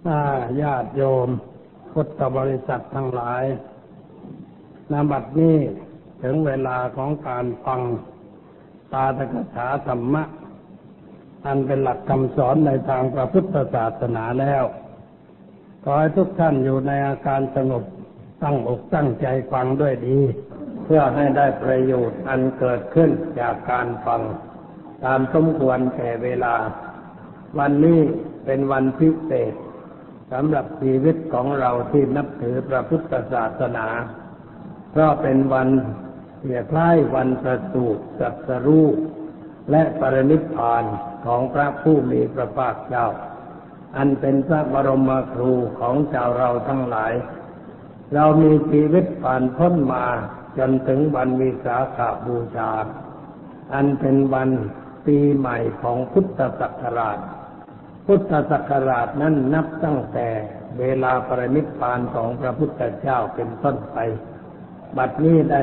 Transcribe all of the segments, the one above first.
ญาติโยมพุทธบริษัททั้งหลายณ บัดนี้ถึงเวลาของการฟังปาฐกถาธรรมะอันเป็นหลักคำสอนในทางพระพุทธศาสนาแล้วขอให้ทุกท่านอยู่ในอาการสงบตั้งอกตั้งใจฟังด้วยดีเพื่อให้ได้ประโยชน์อันเกิดขึ้นจากการฟังตามสมควรแก่เวลาวันนี้เป็นวันพิเศษสำหรับชีวิตของเราที่นับถือพระพุทธศาสนาเพราะเป็นวันคล้ายวันประสูติตรัสรู้และปรินิพพานของพระผู้มีพระภาคเจ้าอันเป็นพระบรมครูของชาวเราทั้งหลายเรามีชีวิตผ่านพ้นมาจนถึงวันวิสาขบูชาอันเป็นวันปีใหม่ของพุทธศักราชพุทธศักราชนั้นนับตั้งแต่เวลาปรินิพพานของพระพุทธเจ้าเป็นต้นไปบัดนี้ได้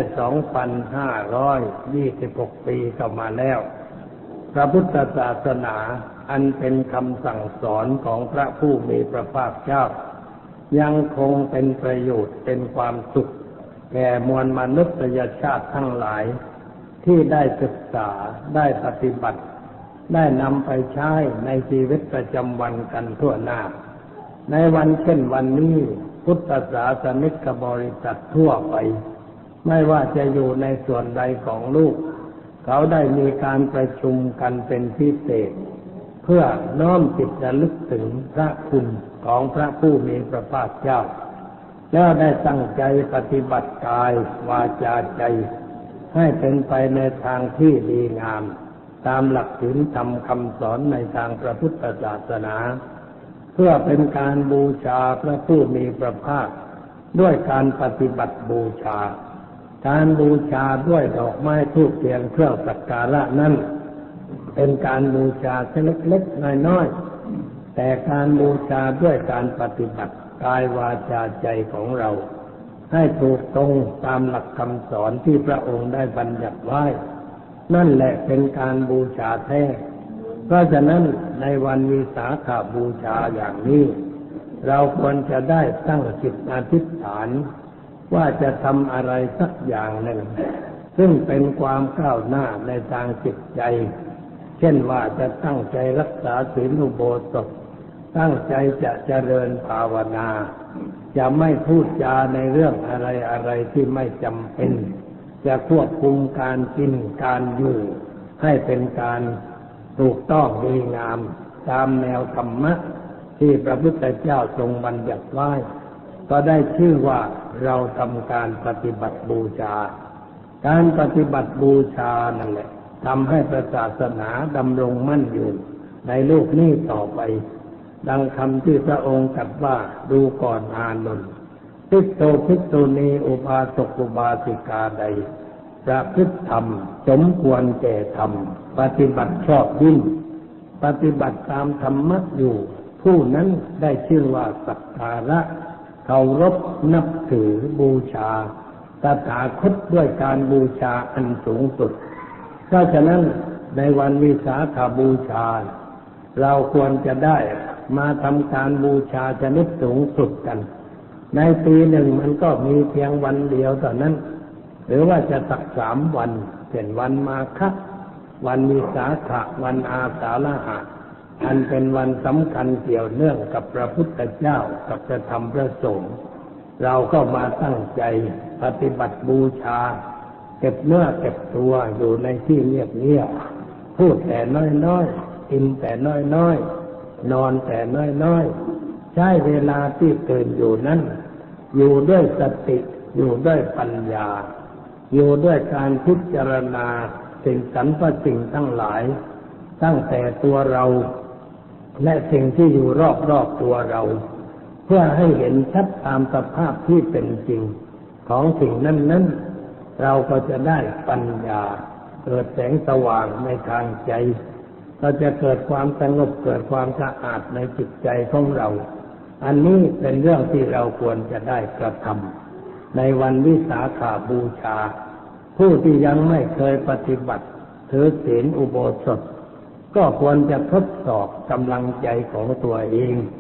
2,526 ปีเข้ามาแล้วพระพุทธศาสนาอันเป็นคำสั่งสอนของพระผู้มีพระภาคเจ้ายังคงเป็นประโยชน์เป็นความสุขแก่มวลมนุษยชาติทั้งหลายที่ได้ศึกษาได้ปฏิบัติได้นำไปใช้ในชีวิตประจำวันกันทั่วหน้าในวันเช่นวันนี้พุทธศาสนิกบริษัททั่วไปไม่ว่าจะอยู่ในส่วนใดของโลกเขาได้มีการประชุมกันเป็นพิเศษเพื่อน้อมจิตระลึกถึงพระคุณของพระผู้มีพระภาคเจ้าแล้วได้ตั้งใจปฏิบัติกายวาจาใจให้เป็นไปในทางที่ดีงามตามหลักศีลธรรมคำสอนในทางพระพุทธศาสนาเพื่อเป็นการบูชาพระผู้มีพระภาคด้วยการปฏิบัติบูชาการบูชาด้วยดอกไม้ธูปเทียนเครื่องสักการะนั้นเป็นการบูชาเล็กๆน้อยๆแต่การบูชาด้วยการปฏิบัติกายวาจาใจของเราให้ถูกตรงตามหลักคำสอนที่พระองค์ได้บัญญัติไว้นั่นแหละเป็นการบูชาแท้เพราะฉะนั้นในวันวิสาขบูชาอย่างนี้เราควรจะได้ตั้งจิตอธิษฐานว่าจะทำอะไรสักอย่างหนึ่งซึ่งเป็นความก้าวหน้าในทางจิตใจเช่นว่าจะตั้งใจรักษาศีลอุโบสถตั้งใจจะเจริญภาวนาจะไม่พูดจาในเรื่องอะไรที่ไม่จำเป็นจะควบคุมการกินการอยู่ให้เป็นการถูกต้องดีงามตามแนวธรรมะที่พระพุทธเจ้าทรงบัญญัติไว้ก็ได้ชื่อว่าเราทำการปฏิบัติบูชาการปฏิบัติบูชานั่นแหละทำให้ศาสนาดำรงมั่นอยู่ในโลกนี้ต่อไปดังคำที่พระองค์ตรัสว่าดูก่อนอานนท์ภิกษุภิกษุณีอุบาสกอุบาสิกาใดประพฤติธรรมสมควรแก่ธรรมปฏิบัติชอบยิ่งปฏิบัติตามธรรมะอยู่ผู้นั้นได้ชื่อว่าสักการะเคารพนับถือบูชาตถาคตด้วยการบูชาอันสูงสุดเพราะฉะนั้นในวันวิสาขบูชาเราควรจะได้มาทำการบูชาชนิดสูงสุดกันในปีหนึ่งมันก็มีเพียงวันเดียวเท่านั้นหรือว่าจะสัก3 วันเช่นวันมาฆวันวิสาขวันอาสาฬหะอันเป็นวันสำคัญเกี่ยวเนื่องกับพระพุทธเจ้ากับพระธรรมพระสงฆ์เราก็มาตั้งใจปฏิบัติบูชาเก็บเนื้อเก็บตัวอยู่ในที่เงียบๆพูดแต่น้อยๆกินแต่น้อยๆนอนแต่น้อยๆใช้เวลาที่ตื่นอยู่นั้นอยู่ด้วยสติอยู่ด้วยปัญญาอยู่ด้วยการพิจารณาสิ่งสรรพสิ่งทั้งหลายตั้งแต่ตัวเราและสิ่งที่อยู่รอบๆตัวเราเพื่อให้เห็นชัดตามสภาพที่เป็นจริงของสิ่งนั้นๆเราก็จะได้ปัญญาเกิดแสงสว่างในทางใจก็จะเกิดความสงบเกิดความสะอาดในจิตใจของเราอันนี้เป็นเรื่องที่เราควรจะได้กระทำในวันวิสาขบูชาผู้ที่ยังไม่เคยปฏิบัติถือศีลอุโบสถก็ควรจะทดสอบกำลังใจของตัวเอง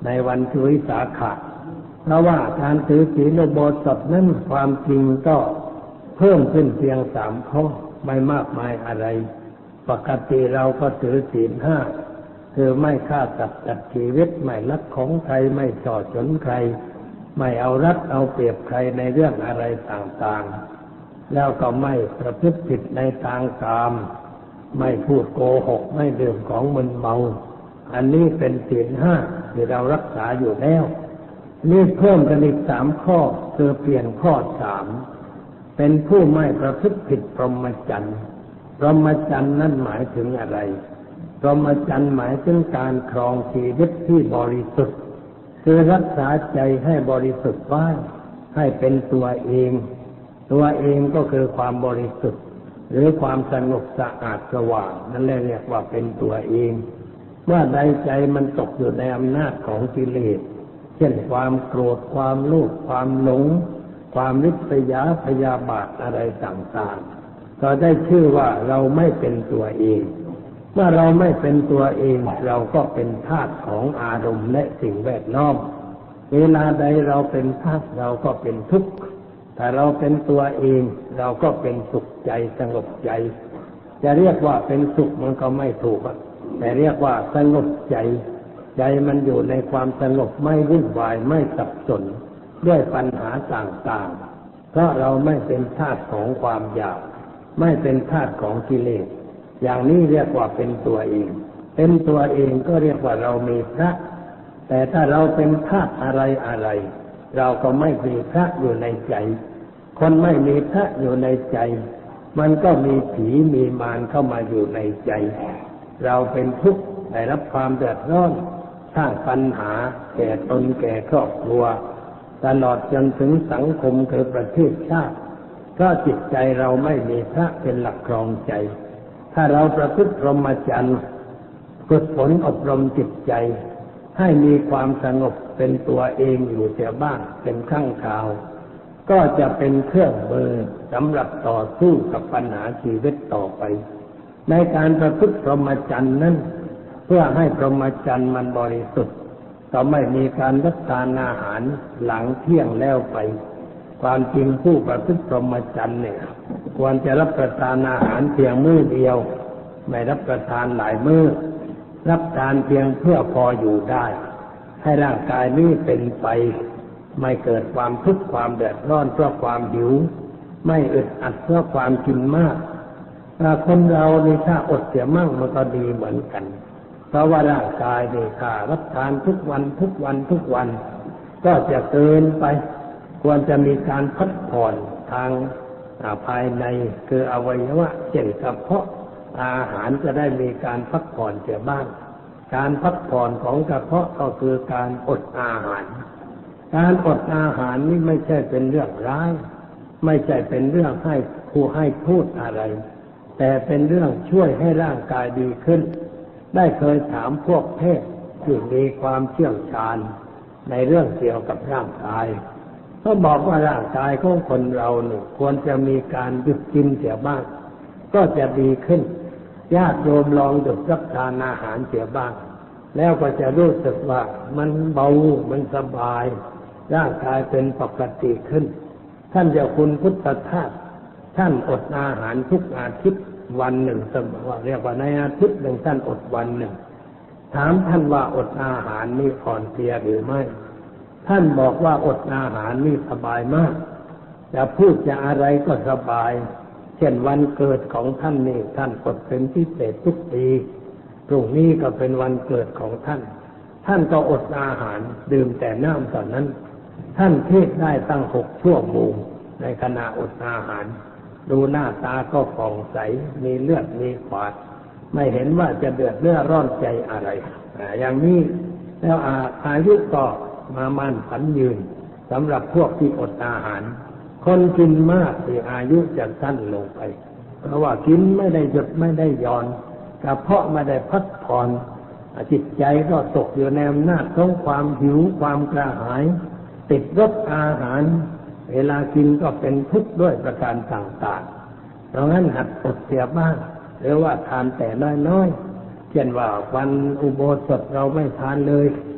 ในวันวิสาขะเพราะว่าการถือศีลอุโบสถนั้นความจริงก็เพิ่มขึ้นเพียง3 ข้อไม่มากมายอะไรปกติเราก็ถือศีล 5คือไม่ฆ่าสัตว์ตัดชีวิตไม่ลักของใครไม่ฉ้อฉลใครไม่เอารัดเอาเปรียบใครในเรื่องอะไรต่างๆแล้วก็ไม่ประพฤติผิดในทางกามไม่พูดโกหกไม่ดื่มของมึนเมาอันนี้เป็นศีล 5ที่เรารักษาอยู่แล้วนี่เพิ่มกันอีก3 ข้อคือเปลี่ยนข้อ 3เป็นผู้ไม่ประพฤติผิดพรหมจรรย์พรหมจรรย์นั้นหมายถึงอะไรพรหมจรรย์หมายถึงการครองชีวิตที่บริสุทธิ์คือรักษาใจให้บริสุทธิ์ไว้ให้เป็นตัวเองก็คือความบริสุทธิ์หรือความสงบสะอาดสว่างนั่นเรียกว่าเป็นตัวเองเมื่อใดใจมันตกอยู่ในอำนาจของกิเลสเช่นความโกรธความโลภความหลงความริษยาพยาบาทอะไรต่างๆก็ได้ชื่อว่าเราไม่เป็นตัวเองเมื่อเราไม่เป็นตัวเองเราก็เป็นทาสของอารมณ์และสิ่งแวดล้อมเวลาใดเราเป็นทาสเราก็เป็นทุกข์ถ้าเราเป็นตัวเองเราก็เป็นสุขใจสงบใจจะเรียกว่าเป็นสุขมันก็ไม่ถูกแต่เรียกว่าสงบใจใจมันอยู่ในความสงบไม่วุ่นวายไม่สับสนด้วยปัญหาต่างๆเพราะเราไม่เป็นทาสของความอยากไม่เป็นทาสของกิเลสอย่างนี้เรียกว่าเป็นตัวเองเป็นตัวเองก็เรียกว่าเรามีพระแต่ถ้าเราเป็นทาสอะไรเราก็ไม่มีพระอยู่ในใจคนไม่มีพระอยู่ในใจมันก็มีผีมีมารเข้ามาอยู่ในใจเราเป็นทุกข์ได้รับความเดือดร้อนสร้างปัญหาแก่ตนแก่ครอบครัวตลอดจนถึงสังคมคือประเทศชาติเพราะจิตใจเราไม่มีพระเป็นหลักครองใจถ้าเราประพฤติพรหมจรรย์ฝึกฝนอบรมจิตใจให้มีความสงบเป็นตัวเองอยู่เสียบ้างเป็นครั้งคราวก็จะเป็นเครื่องมือสำหรับต่อสู้กับปัญหาชีวิตต่อไปในการประพฤติพรหมจรรย์นั้นเพื่อให้พรหมจรรย์มันบริสุทธิ์ก็ไม่มีการรับประทานอาหารหลังเที่ยงแล้วไปความจริงผู้ประพฤติพรหมจรรย์เนี่ยควรจะรับประทานอาหารเพียงมื้อเดียวไม่รับประทานหลายมื้อรับทานเพียงเพื่อพออยู่ได้ให้ร่างกายนี้เป็นไปไม่เกิดความทุกข์ความเดือดร้อนเพราะความหิวไม่อึดอัดเพราะความกินมากคนเรานี่ถ้าอดเสียมั่งมันก็ดีเหมือนกันเพราะว่าร่างกายนี่ถ้ารับทานทุกวันก็จะเกินไปควรจะมีการพักผ่อนทางภายในคืออวัยวะเช่นกระเพาะอาหารจะได้มีการพักผ่อนเสียบ้างการพักผ่อนของกระเพาะก็คือการอดอาหารการอดอาหารนี่ไม่ใช่เป็นเรื่องร้ายไม่ใช่เป็นเรื่องให้พูดอะไรแต่เป็นเรื่องช่วยให้ร่างกายดีขึ้นได้เคยถามพวกแพทย์ที่มีความเชี่ยวชาญในเรื่องเกี่ยวกับร่างกายเขาบอกว่าร่างกายของคนเราเนี่ยควรจะมีการหยุดกินเสียบ้างก็จะดีขึ้นญาติโยมลองหยุดรับประทานอาหารเสียบ้างแล้วก็จะรู้สึกว่ามันเบามันสบายร่างกายเป็นปกติขึ้นท่านเจ้าคุณพุทธทาสท่านอดอาหารทุกอาทิตย์วันหนึ่งเรียกว่าในอาทิตย์หนึ่งท่านอดวันหนึ่งถามท่านว่าอดอาหารนี่อ่อนเพลียหรือไม่ท่านบอกว่าอดอาหารนี่สบายมากจะพูดจะอะไรก็สบายเช่นวันเกิดของท่านนี่ท่านอดเป็นพิเศษทุกปีพรุ่งนี้ก็เป็นวันเกิดของท่านท่านก็อดอาหารดื่มแต่น้ำตอนนั้นท่านเทศได้ตั้ง6 ชั่วโมงในขณะอดอาหารดูหน้าตาก็ผ่องใสมีเลือดมีฝาดไม่เห็นว่าจะเดือดเนื้อร้อนใจอะไรอย่างนี้แล้วอายุก็มามั่นผันยืนสำหรับพวกที่อดอาหารคนกินมากที่อายุจะสั้นลงไปเพราะว่ากินไม่ได้หยุดไม่ได้หย่อนกระเพาะไม่ได้พักผ่อนจิตใจก็ตกอยู่ในอำนาจของความหิวความกระหายติดรสอาหารเวลากินก็เป็นทุกข์ด้วยประการต่างๆเพราะงั้นหัดอดเสียบ้างหรือว่าทานแต่น้อยๆเช่นว่าวันอุโบสถเราไม่ทานเลย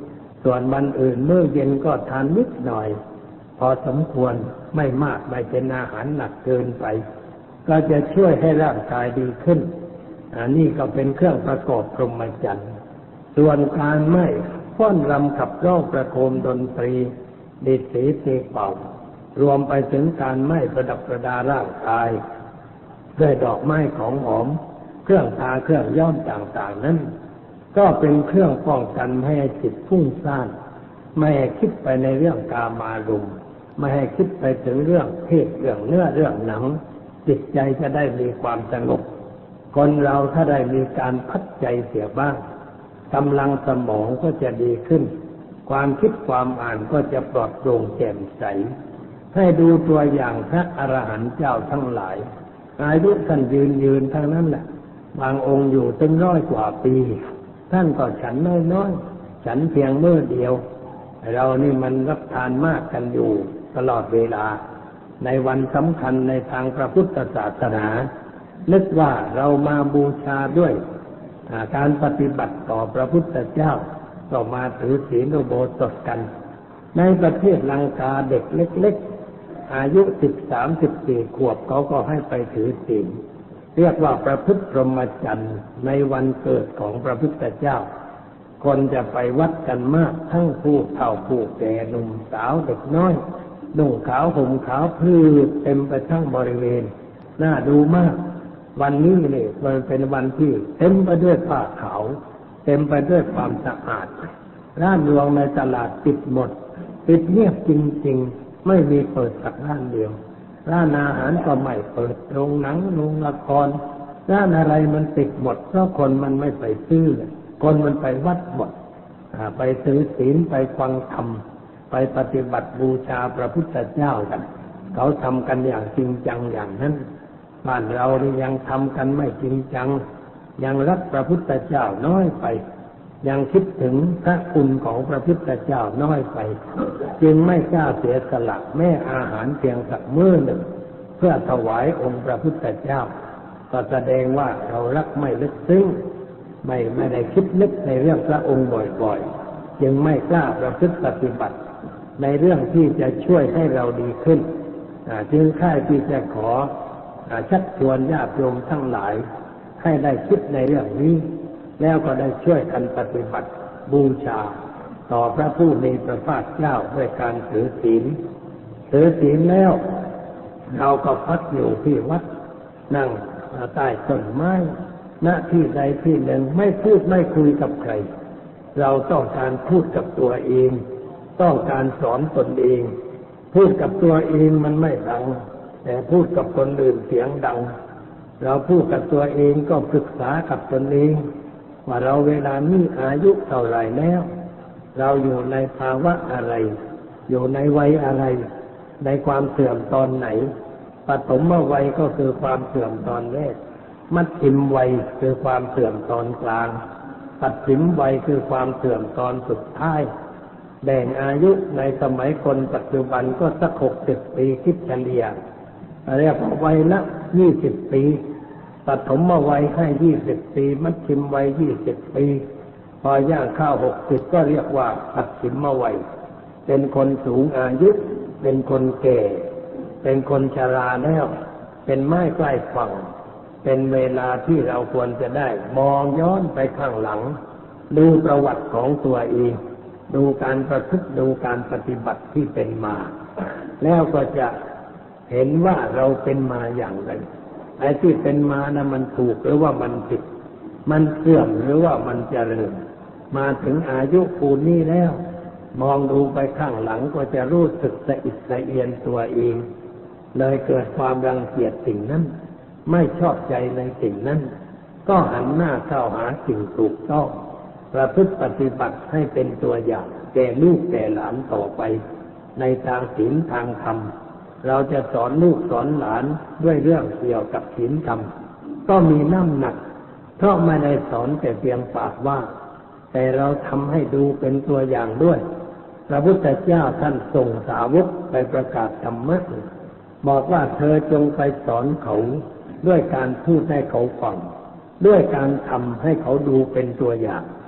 ส่วนวันอื่นมื้อเย็นก็ทานนิดหน่อยพอสมควรไม่มากไม่เป็นอาหารหนักเกินไปก็จะช่วยให้ร่างกายดีขึ้นนี่ก็เป็นเครื่องประกอบพรหมจรรย์ส่วนการไม่ฟ้อนรำขับร้องประโคมดนตรีดีดสีตีเป่ารวมไปถึงการไม่ประดับประดาร่างกายด้วยดอกไม้ของหอมเครื่องทาเครื่องย้อมต่างๆนั้นก็เป็นเครื่องป้องกันไม่ให้จิตฟุ้งซ่านไม่ให้คิดไปในเรื่องกามารมณ์ไม่ให้คิดไปถึงเรื่องเพศเรื่องเนื้อเรื่องหนังจิตใจจะได้มีความสงบคนเราถ้าได้มีการพักใจเสียบ้างกำลังสมองก็จะดีขึ้นความคิดความอ่านก็จะปลอดโปร่งแจ่มใสให้ดูตัวอย่างพระอรหันต์เจ้าทั้งหลายอายุท่านยืนทั้งนั้นแหละบางองค์อยู่ถึง100 กว่าปีท่านก็ฉันน้อยๆฉันเพียงมื้อเดียวเรานี่มันรับทานมากกันอยู่ตลอดเวลาในวันสำคัญในทางพระพุทธศาสนานึกว่าเรามาบูชาด้วยการปฏิบัติต่อพระพุทธเจ้าก็มาถือศีลอุโบสถกันในประเทศลังกาเด็กเล็กๆอายุ13-14 ขวบเขาก็ให้ไปถือศีลเรียกว่าประพฤติพรหมจรรย์ในวันเกิดของพระพุทธเจ้าคนจะไปวัดกันมากทั้งผู้เฒ่าผู้แก่หนุ่มสาวเด็กน้อยนุ่งขาวห่มขาวพลือเต็มไปทั้งบริเวณน่าดูมากวันนี้นี่มันเป็นวันที่เต็มไปด้วยผ้าขาวเต็มไปด้วยความสะอาดร้านรวงในตลาดปิดหมดปิดเงียบจริงๆไม่มีเปิดสักร้านเดียวร้านอาหารก็ไม่เปิดโรงหนังโรงละครร้านอะไรมันปิดหมดเพราะคนมันไม่ไปซื้อคนมันไปวัดหมดไปถือศีลไปฟังธรรมไปปฏิบัติบูชาพระพุทธเจ้ากันเขาทำกันอย่างจริงจังอย่างนั้นบ้านเรานี่ยังทำกันไม่จริงจังยังรักพระพุทธเจ้าน้อยไปยังคิดถึงพระคุณของพระพุทธเจ้าน้อยไปจึงไม่กล้าเสียสละแม้อาหารเพียงสักมื้อหนึ่งเพื่อถวายองค์พระพุทธเจ้าก็แสดงว่าเรารักไม่ลึกซึ้งไม่ได้คิดนึกในเรื่องพระองค์บ่อยๆจึงไม่กล้าประพฤติปฏิบัติในเรื่องที่จะช่วยให้เราดีขึ้นจึงค่ายที่จะขอชักชวนญาติโยมทั้งหลายให้ได้คิดในเรื่องนี้แล้วก็ได้ช่วยกันปฏิบัติบูชาต่อพระผู้มีพระภาคเจ้าด้วยการถือศีลแล้วเราก็พักอยู่ที่วัดนั่งใต้ต้นไม้ณที่ใดที่หนึ่งไม่พูดไม่คุยกับใครเราต้องการพูดกับตัวเองต้องการสอนตนเองพูดกับตัวเองมันไม่ดังแต่พูดกับคนอื่นเสียงดังเราพูดกับตัวเองก็ปรึกษากับตนเองว่าเราเวลานี้อายุเท่าไหร่แล้วเราอยู่ในภาวะอะไรอยู่ในวัยอะไรในความเสื่อมตอนไหนปฐมวัยก็คือความเสื่อมตอนแรกมัธยมวัยคือความเสื่อมตอนกลางปัจฉิมวัยคือความเสื่อมตอนสุดท้ายแบ่งอายุในสมัยคนปัจจุบันก็สัก60 ปีคิดเฉลี่ยเรียกว่าวัยละ20 ปีปฐมวัยให้20 ปีมัธยมวัย20 ปีพอย่างเข้า60ก็เรียกว่าปัจฉิมวัยเป็นคนสูงอายุเป็นคนแก่เป็นคนชราแล้วเป็นไม้ใกล้ฝั่งเป็นเวลาที่เราควรจะได้มองย้อนไปข้างหลังดูประวัติของตัวเองดูการประพฤติดูการปฏิบัติที่เป็นมาแล้วก็จะเห็นว่าเราเป็นมาอย่างไรไอ้ที่เป็นมานะมันถูกหรือว่ามันผิดมันเสื่อมหรือว่ามันเจริญมาถึงอายุปูนนี้แล้วมองดูไปข้างหลังก็จะรู้สึกสะอิดสะเอียนตัวเองเลยเกิดความรังเกียจสิ่งนั้นไม่ชอบใจในสิ่งนั้นก็หันหน้าเข้าหาสิ่งถูกต้องประพฤติปฏิบัติให้เป็นตัวอย่างแก่ลูกแก่หลานต่อไปในทางศีลทางธรรมเราจะสอนลูกสอนหลานด้วยเรื่องเกี่ยวกับศีลธรรมก็มีน้ำหนักเพราะไม่ได้สอนแต่เพียงปากว่าแต่เราทำให้ดูเป็นตัวอย่างด้วยพระพุทธเจ้าท่านส่งสาวกไปประกาศธรรมะบอกว่าเธอจงไปสอนเขาด้วยการพูดให้เขาฟังด้วยการทำให้เขาดูเป็นตัวอย่าง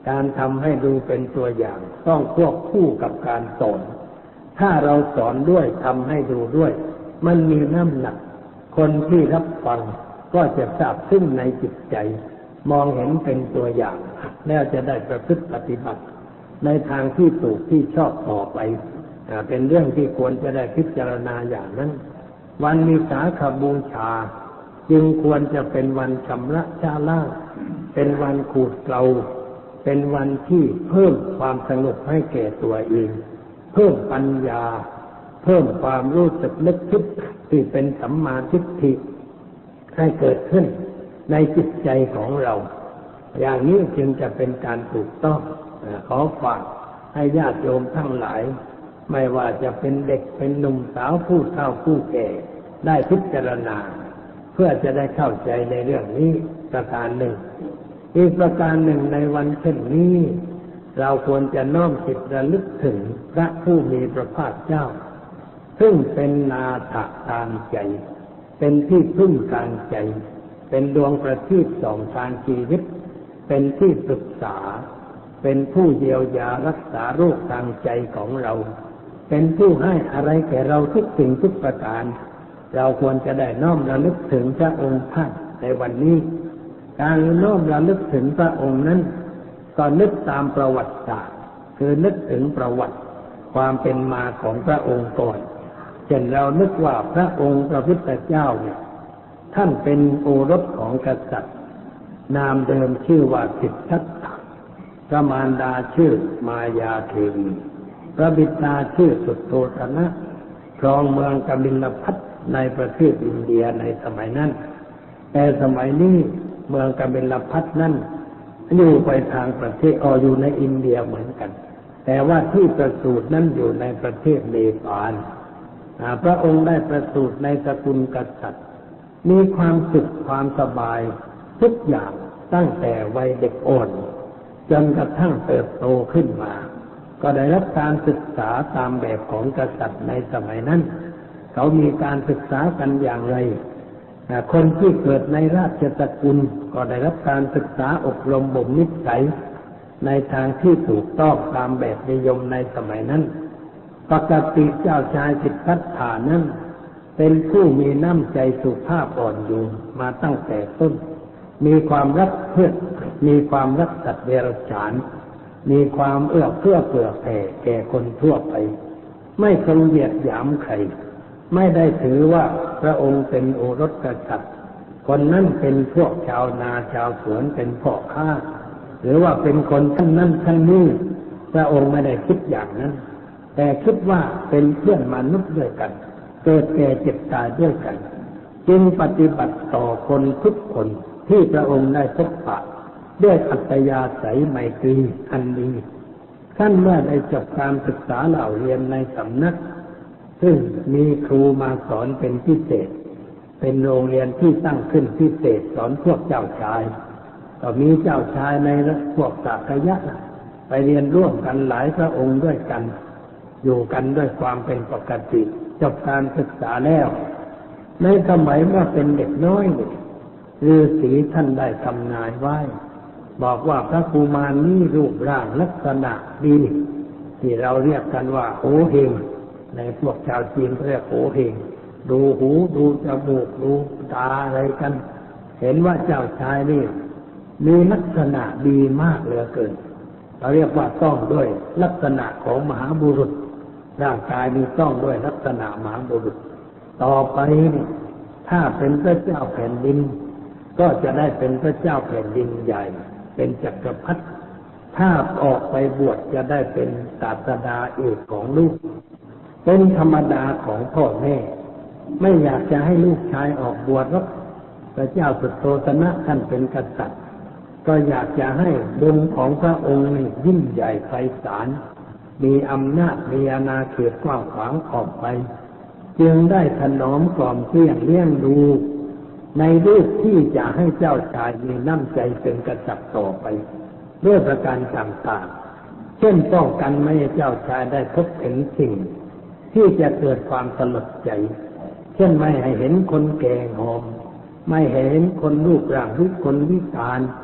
การทำให้ดูเป็นตัวอย่างต้องควบคู่กับการสอนถ้าเราสอนด้วยทำให้ดูด้วยมันมีน้ำหนักคนที่รับฟังก็จะซาบซึ้งในจิตใจมองเห็นเป็นตัวอย่างแล้วจะได้ประพฤติปฏิบัติในทางที่ถูกที่ชอบต่อไปเป็นเรื่องที่ควรจะได้พิจารณาอย่างนั้นวันวิสาขบูชาจึงควรจะเป็นวันชำระชาล้างเป็นวันขูดเกลาเป็นวันที่เพิ่มความสงบให้แก่ตัวเองเพิ่มปัญญาเพิ่มความรู้สึกนึกคิดที่เป็นสัมมาทิฏฐิให้เกิดขึ้นในจิตใจของเราอย่างนี้จึงจะเป็นการถูกต้องขอฝากให้ญาติโยมทั้งหลายไม่ว่าจะเป็นเด็กเป็นหนุ่มสาวผู้เฒ่าผู้แก่ได้พิจารณาเพื่อจะได้เข้าใจในเรื่องนี้ประการหนึ่งอีกประการหนึ่งในวันเช่นนี้เราควรจะน้อมจิตระลึกถึงพระผู้มีพระภาคเจ้าซึ่งเป็นนาถทางใจเป็นที่พึ่งทางใจเป็นดวงประทีปส่องทางชีวิตเป็นที่ปรึกษาเป็นผู้เยียวยารักษาโรคทางใจของเราเป็นผู้ให้อะไรแก่เราทุกสิ่งทุกประการเราควรจะได้น้อมระลึกถึงพระองค์ท่านในวันนี้การน้อมระลึกถึงพระองค์นั้นก็นึกตามประวัติศาสตร์คือนึกถึงประวัติความเป็นมาของพระองค์ก่อนเช่นเรานึกว่าพระองค์พระพุทธเจ้าเนี่ยท่านเป็นโอรสของกษัตริย์นามเดิมชื่อว่าสิทธัตถะพระมารดาชื่อมายาเทวีพระบิดาชื่อสุทโธทนะครองเมืองกบิลพัสต์ในประเทศอินเดียในสมัยนั้นแต่สมัยนี้เมืองกบิลพัสต์นั้นอยู่ไปทางประเทศอยู่ในอินเดียเหมือนกันแต่ว่าที่ประสูตินั้นอยู่ในประเทศเนปาลพระองค์ได้ประสูติในสกุลกษัตริย์มีความสุขความสบายทุกอย่างตั้งแต่วัยเด็กอ่อนจนกระทั่งเติบโตขึ้นมาก็ได้รับการศึกษาตามแบบของกษัตริย์ในสมัยนั้นเขามีการศึกษากันอย่างไรคนที่เกิดในราชสกุลก็ได้รับการศึกษาอบรมบ่มนิสัยในทางที่ถูกต้องตามแบบนิยมในสมัยนั้นปกติเจ้าชายสิทธัตถะนั้นเป็นผู้มีน้ำใจสุภาพอ่อนโยนมาตั้งแต่ต้นมีความรักเพื่อนมีความรักสัตว์เดรัจฉานมีความเอื้อเฟื้อเผื่อแผ่แก่คนทั่วไปไม่ทรงเหยียดหยามใครไม่ได้ถือว่าพระองค์เป็นโอรสกษัตริย์คนนั้นเป็นพวกชาวนาชาวสวนเป็นพ่อค้าหรือว่าเป็นคนทั้งนั้นทั้งนี้พระองค์ไม่ได้คิดอย่างนั้นแต่คิดว่าเป็นเพื่อนมนุษย์ด้วยกันเกิดแก่เจ็บตายด้วยกันจึงปฏิบัติต่อคนทุกคนที่พระองค์ได้พบปะด้วยอัธยาศัยไมตรีอันดีท่านเมื่อได้จบการศึกษาเล่าเรียนในสำนักซึ่งมีครูมาสอนเป็นพิเศษเป็นโรงเรียนที่ตั้งขึ้นพิเศษสอนพวกเจ้าชายก็มีเจ้าชายในพวกสากยะไปเรียนร่วมกันหลายพระองค์ด้วยกันอยู่กันด้วยความเป็นปกติจบการศึกษาแล้วในสมัยเมื่อเป็นเด็กน้อยฤาษีท่านได้ทำนายไว้บอกว่าพระกุมารนี้รูปร่างลักษณะดีที่เราเรียกกันว่าโหเฮงในพวกชาวจีนเรียกโหเฮงดูหูดูจมูกดูตาอะไรกันเห็นว่าเจ้าชายนี่มีลักษณะดีมากเหลือเกินเราเรียกว่าต้องด้วยลักษณะของมหาบุรุษร่างกายมีต้องด้วยลักษณะมหาบุรุษต่อไปนี่ถ้าเป็นพระเจ้าแผ่นดินก็จะได้เป็นพระเจ้าแผ่นดินใหญ่เป็นจักรพรรดิถ้าออกไปบวชจะได้เป็นศาสดาเอกของลูกเป็นธรรมดาของพ่อแม่ไม่อยากจะให้ลูกชายออกบวชหรอกพระเจ้าสุทโธทนะท่านเป็นกษัตริย์ก็อยากจะให้บุญของพระองค์นี่ยิ่งใหญ่ไพศาลมีอำนาจมีอาณาเขตกว้างขวางออกไปจึงได้ถนอมกล่อมเกลี้ยงเลี้ยงดูในรูปที่จะให้เจ้าชายมีน้ำใจเป็นกษัตริย์ต่อไปด้วยประการต่างๆเช่นป้องกันไม่ให้เจ้าชายได้พบเห็นสิ่งที่จะเกิดความสลดใจเช่นไม่ให้เห็นคนแก่งอมไม่ให้เห็นคนรูปร่างหรือคนวิการ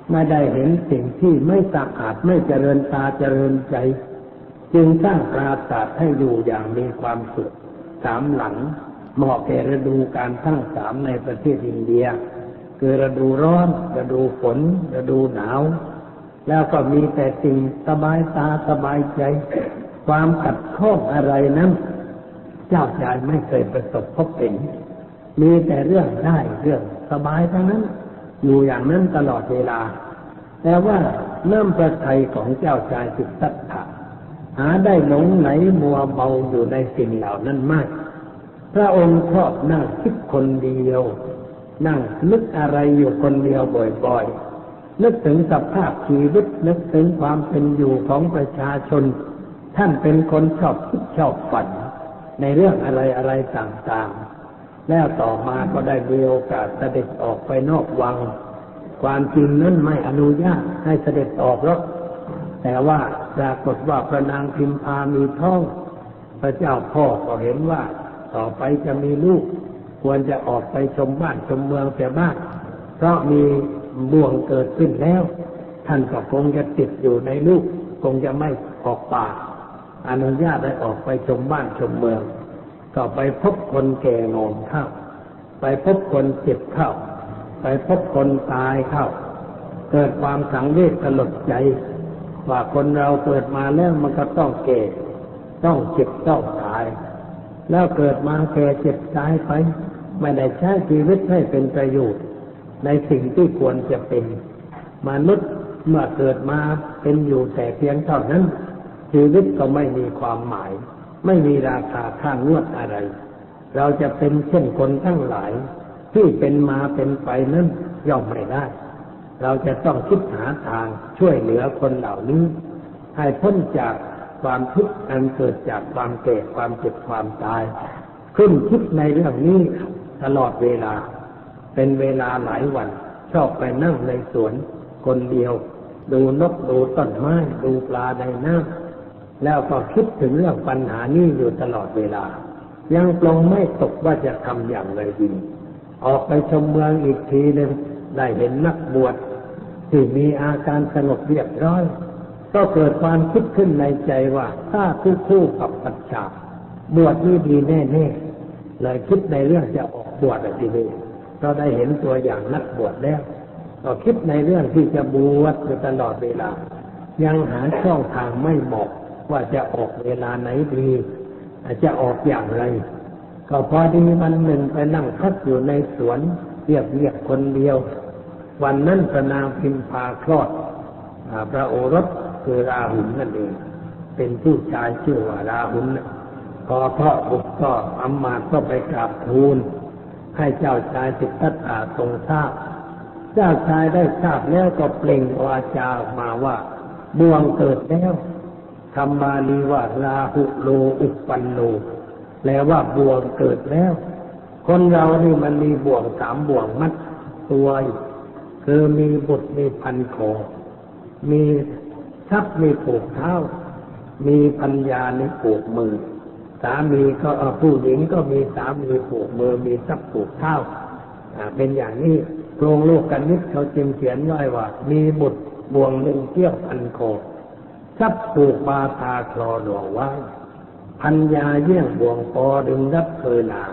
ไม่ได้เห็นสิ่งที่ไม่สะอาดไม่เจริญตาเจริญใจจึงสร้างปราสาทให้อยู่อย่างมีความสุข3 หลังเหมาะแก่ฤดูกาลทั้ง3ในประเทศอินเดียคือฤดูร้อนฤดูฝนฤดูหนาวแล้วก็มีแต่สิ่งสบายตาสบายใจความขัดข้องอะไรนั้นเจ้าชายไม่เคยประสบพบเห็นมีแต่เรื่องได้เรื่องสบายทั้งนั้นอยู่อย่างนั้นตลอดเวลาแต่ว่าน้ำพระทัยของเจ้าชายสิทธัตถะหาได้หลงไหลมัวเมาอยู่ในสิ่งเหล่านั้นมากพระองค์ชอบนั่งคิดคนเดียวนั่งนึกอะไรอยู่คนเดียวบ่อยๆนึกถึงสภาพชีวิตนึกถึงความเป็นอยู่ของประชาชนท่านเป็นคนชอบคิดชอบฝันในเรื่องอะไรๆต่างๆแล้วต่อมาก็ได้มีโอกาสเสด็จออกไปนอกวังความจริงนั้นไม่อนุญาตให้เสด็จออกหรอกแต่ว่าปรากฏว่าพระนางพิมพามีท้องพระเจ้าพ่อก็เห็นว่าต่อไปจะมีลูกควรจะออกไปชมบ้านชมเมืองเสียบ้างเพราะมีบ่วงเกิดขึ้นแล้วท่านก็คงจะติดอยู่ในลูกคงจะไม่ออกป่าอนุญาตให้ออกไปชมบ้านชมเมืองก็ไปพบคนแก่งอมเข้าไปพบคนเจ็บเข้าไปพบคนตายเข้าเกิดความสังเวชสลดใจว่าคนเราเกิดมาแล้วมันก็ต้องแก่ต้องเจ็บต้องตายแล้วเกิดมาแก่เจ็บตายไปไม่ได้ใช้ชีวิตให้เป็นประโยชน์ในสิ่งที่ควรจะเป็นมนุษย์เมื่อเกิดมาเป็นอยู่แต่เพียงเท่านั้นชีวิตก็ไม่มีความหมายไม่มีราคาค่างวดอะไรเราจะเป็นเช่นคนทั้งหลายที่เป็นมาเป็นไปนั้นย่อมไม่ได้เราจะต้องคิดหาทางช่วยเหลือคนเหล่านี้ให้พ้นจากความทุกข์อันเกิดจากความแก่ความเจ็บความตายขึ้นคิดในเรื่องนี้ตลอดเวลาเป็นเวลาหลายวันชอบไปนั่งในสวนคนเดียวดูนกดูต้นไม้ดูปลาในน้ำแล้วก็คิดถึงเรื่องปัญหานี้อยู่ตลอดเวลายังปลงไม่ตกว่าจะทำอย่างไรดีออกไปชมเมืองอีกทีหนึ่งได้เห็นนักบวชที่มีอาการสงบเรียบร้อยก็เกิดความคิดขึ้นในใจว่าถ้าคู่กับปัจฉาบวชนี่ดีแน่ๆเลยคิดในเรื่องจะออกบวชทีนี้เราได้เห็นตัวอย่างนักบวชแล้วก็คิดในเรื่องที่จะบวชอยู่ตลอดเวลายังหาช่องทางไม่เหมาะว่าจะออกเวลาไหนดีจะออกอย่างไรก็พอดีวันหนึ่งไปนั่งพักอยู่ในสวนเรียบคนเดียววันนั้นพระนางพิมพาคลอดพระโอรสคือราหุลนั่นเองเป็นผู้ชายชื่อว่าราหุลพอคลอดบุตรก็อำมาตย์ก็ไปกราบทูลให้เจ้าชายสิทธัตถะทรงทราบเจ้าชายได้ทราบแล้วก็เปล่งวาจาออกมาว่าบ่วงเกิดแล้วคำบาลีว่าราหุโลอุปปันโนแปลว่าบ่วงเกิดแล้วคนเรานี่มันมีบ่วง3 บ่วงมัดตัวคือมีบุตรมีพันคอมีทรัพย์มีผูกเท้ามีปัญญาในผูกมือสามีก็ผู้หญิงก็มีสามีผูกมือมีทรัพย์ผูกเท้าเป็นอย่างนี้โครงโลกนิตเขาจึงเขียนไว้ว่ามีบุตรบ่วง1 เกี้ยวพันคอทรัพย์ผูกบาทาคลอหลวงไว้พัญญาเยี่ยงบ่วงปอดึงรับเคยนา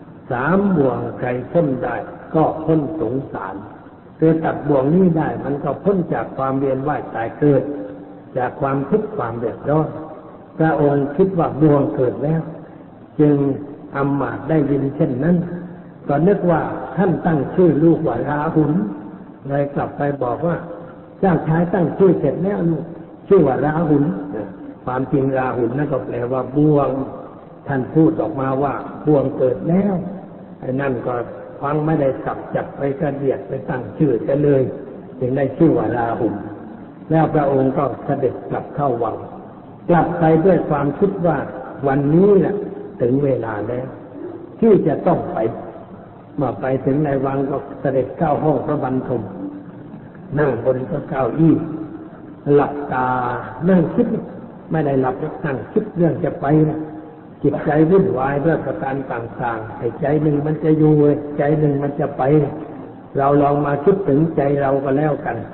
3 บ่วงใครพ้นได้ก็พ้นสงสารคือตัดบ่วงนี้ได้มันก็พ้นจากความเวียนว่ายตายเกิดจากความทุกข์ความเดือดร้อนพระองค์คิดว่าบ่วงเกิดแล้วจึงอำมาตย์ได้ยินเช่นนั้นก็นึกว่าท่านตั้งชื่อลูกว่าราหุลเลยกลับไปบอกว่าเจ้าชายตั้งชื่อเสร็จแล้วลูกชื่อว่าราหุลความจริงราหุลนั่นก็แปลว่าบ่วงท่านพูดออกมาว่าบ่วงเกิดแล้วไอ้นั่นก็ฟังไม่ได้สับจับไปกระเดียดไปตั้งชื่อจะเลยจึงได้ชื่อว่าราหุลแล้วพระองค์ก็เสด็จกลับเข้าวังกลับไปด้วยความคิดว่าวันนี้แหละถึงเวลาแล้วที่จะต้องไปเมื่อไปถึงในวังก็เสด็จเข้าห้องพระบรรทมนั่งบนเก้าอี้หลับตานั่งคิดไม่ได้หลับนั่งคิดเรื่องจะไปจิตใจวุ่นวายด้วยประการต่างๆไอ้ใจหนึ่งมันจะอยู่ใจหนึ่งมันจะไปเราลองมาคิดถึงใจเราก็แล้วกัน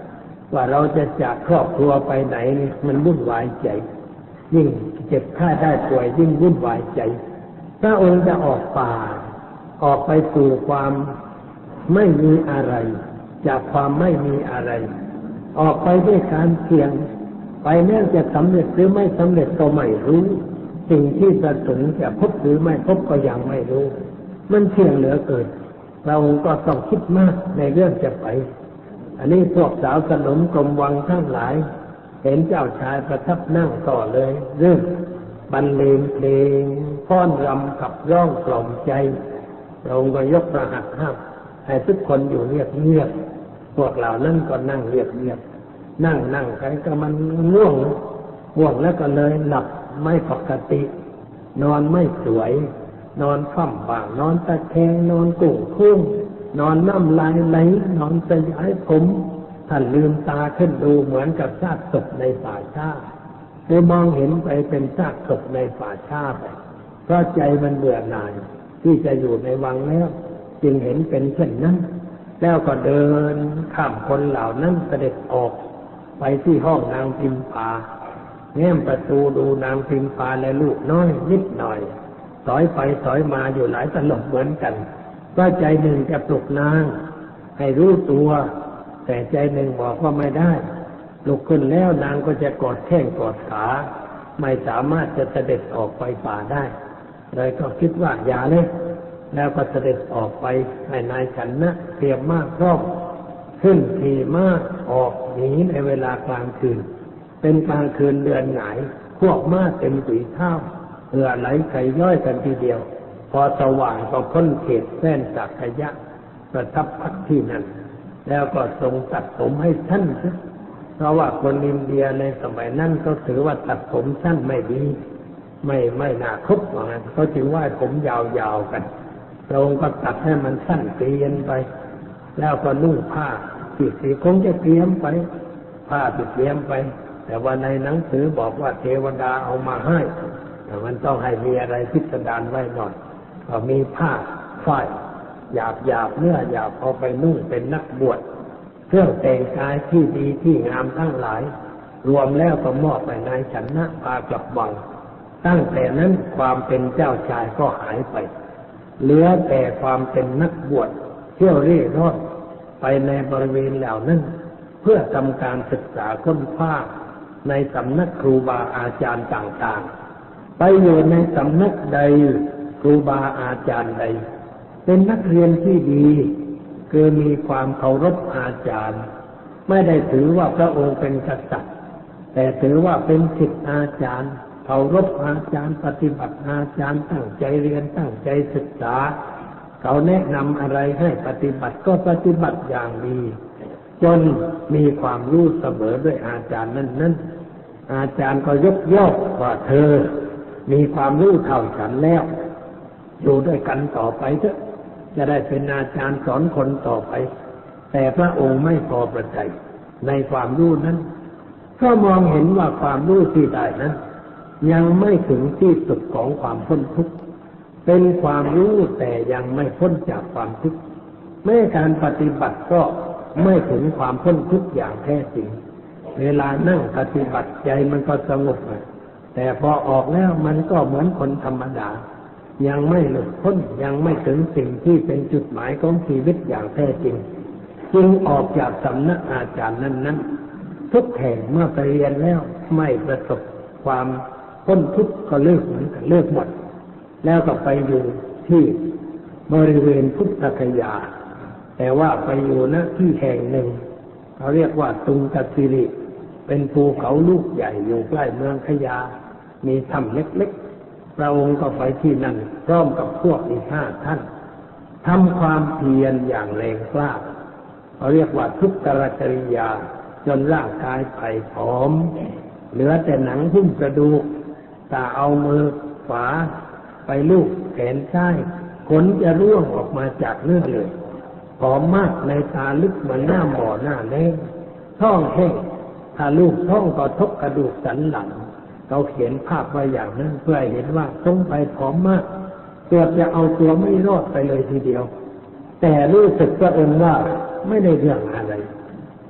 ว่าเราจะจากครอบครัวไปไหนนี่มันวุ่นวายใจยิ่งเจ็บไข้ได้ป่วยยิ่งวุ่นวายใจพระองค์จะออกป่าออกไปสู่ความไม่มีอะไรจากความไม่มีอะไรออกไปด้วยการเสี่ยงไปแม้จะสำเร็จหรือไม่สำเร็จก็ไม่รู้สิ่งที่ประสงค์จะพบหรือไม่พบก็ยังไม่รู้มันเสี่ยงเหลือเกินเราก็ต้องคิดมากในเรื่องจะไปอันนี้พวกสาวสนมกรมวังทั้งหลายเห็นเจ้าชายประทับนั่งต่อเลยเรื่องบรรเลงเพลงฟ้อนรำขับร้องกล่อมใจเราก็ยกประหัตถ์ห้ามให้ทุกคนอยู่เงียบๆพวกเหล่านั้นก็นั่งเงียบๆนั่งไปก็มันง่วงแล้วก็เลยหลับไม่ปกตินอนไม่สวยนอนคว่ำบ้างนอนตะแคงนอนกุ้งคุ้งนอนน้ำลายไหลนอนสยายผมท่านลืมตาขึ้นดูเหมือนกับซากศพในป่าช้าได้มองเห็นไปเป็นซากศพในป่าช้าไปเพราะใจมันเบื่อหน่ายที่จะอยู่ในวังแล้วจึงเห็นเป็นเช่นนั้นแล้วก็เดินข้ามคนเหล่านั้นเสด็จออกไปที่ห้องนางพิมพาแง้มประตูดูนางพิมพาและลูกน้อยนิดหน่อยถอยไปถอยมาอยู่หลายตลบเหมือนกันว่าใจหนึ่งจะปลุกนางให้รู้ตัวแต่ใจหนึ่งบอกว่าไม่ได้ลุกขึ้นแล้วนางก็จะกอดแข้งกอดขาไม่สามารถจะเสด็จออกไปป่าได้เลยก็คิดว่าอย่าเลยแล้วก็เสด็จออกไปให้นายฉันนะเตรียมม้าพร้อมขึ้นขี่ม้าออกหนีในเวลากลางคืนเป็นกลางคืนเดือนหงายพวกม้าเต็มฝีเท้าเหงื่อไหลไขย่อยกันทีเดียวพอสว่างก็พ้นเขตแสนสักยะประทับพักที่นั่นแล้วก็ทรงตัดผมให้สั้นเพราะว่าคนอินเดียในสมัยนั้นก็ถือว่าตัดผมสั้นไม่ดีไม่น่าคบว่างั้นเขาจึงว่าผมยาวๆกันพระองค์ก็ตัดให้มันสั้นเกลียนไปแล้วก็นุ่งผ้าที่สีคงจะเตรียมไปผ้าที่เตรียมไปแต่ว่าในหนังสือบอกว่าเทวดาเอามาให้แต่มันต้องให้มีอะไรพิสดารไว้หน่อยก็มีผ้าฝ้ายหยาบเนื้อหยาบเอาไปนุ่งเป็นนักบวชเครื่องแต่งกายที่ดีที่งามทั้งหลายรวมแล้วก็มอบให้นายฉันนะพากลับวังตั้งแต่นั้นความเป็นเจ้าชายก็หายไปเหลือแต่ความเป็นนักบวชเที่ยวเร่ร่อนไปในบริเวณเหล่านั้นเพื่อทำการศึกษาค้นคว้าในสำนักครูบาอาจารย์ต่างๆไปอยู่ในสำนักใดครูบาอาจารย์ใดเป็นนักเรียนที่ดีคือมีความเคารพอาจารย์ไม่ได้ถือว่าพระองค์เป็นกษัตริย์แต่ถือว่าเป็นศิษย์อาจารย์เคารพอาจารย์ปฏิบัติอาจารย์ตั้งใจเรียนตั้งใจศึกษาเขาแนะนำอะไรให้ปฏิบัติก็ปฏิบัติอย่างดีจนมีความรู้เสมอด้วยอาจารย์นั้นอาจารย์ก็ยกย่องว่าเธอมีความรู้เท่าฉันแล้วอยู่ด้วยกันต่อไปเถอะจะได้เป็นอาจารย์สอนคนต่อไปแต่พระองค์ไม่พอประทัยในความรู้นั้นเพราะมองเห็นว่าความรู้ที่ได้นั้นยังไม่ถึงที่สุดของความพ้นทุกข์เป็นความรู้แต่ยังไม่พ้นจากความทุกข์แม้การปฏิบัติก็ไม่ถึงความพ้นทุกข์อย่างแท้จริงเวลานั่งปฏิบัติใจมันก็สงบแต่พอออกแล้วมันก็เหมือนคนธรรมดายังไม่หลุดพ้นยังไม่ถึงสิ่งที่เป็นจุดหมายของชีวิตอย่างแท้จริงจึงออกจากสำนักอาจารย์นั้นทุกแห่งเมื่อไปเรียนแล้วไม่ประสบความพ้นทุกข์ก็เลิกเหมือนกันเลิกหมดแล้วก็ไปอยู่ที่บริเวณพุทธคยาแต่ว่าไปอยู่ณที่แห่งหนึ่งเขาเรียกว่าตุงกสิริเป็นภูเขาลูกใหญ่อยู่ใกล้เมืองคยามีถ้ำเล็กๆพระองค์ก็ไปที่นั่นพร้อมกับพวกอีก5 ท่านทำความเพียรอย่างแรงกล้าเขาเรียกว่าทุกขจริยาจนร่างกายไผ่ผอมเหลือแต่หนังหุ้มกระดูกตาเอามือขวาไปลูบแขนซ้ายขนจะร่วงออกมาจากเนื้อเลยผอมมากในตาลึกเหมือนหน้าหมอหน้าแล้งท้องแห้งถ้าลูกท้องก็ทบกระดูกสันหลังเขาเขียนภาพไว้อย่างนั้นเพื่อให้เห็นว่าทรงไปผอมมากเกือบจะเอาตัวไม่รอดไปเลยทีเดียวแต่รู้สึกตัวเองว่าไม่ได้เรื่องอะไร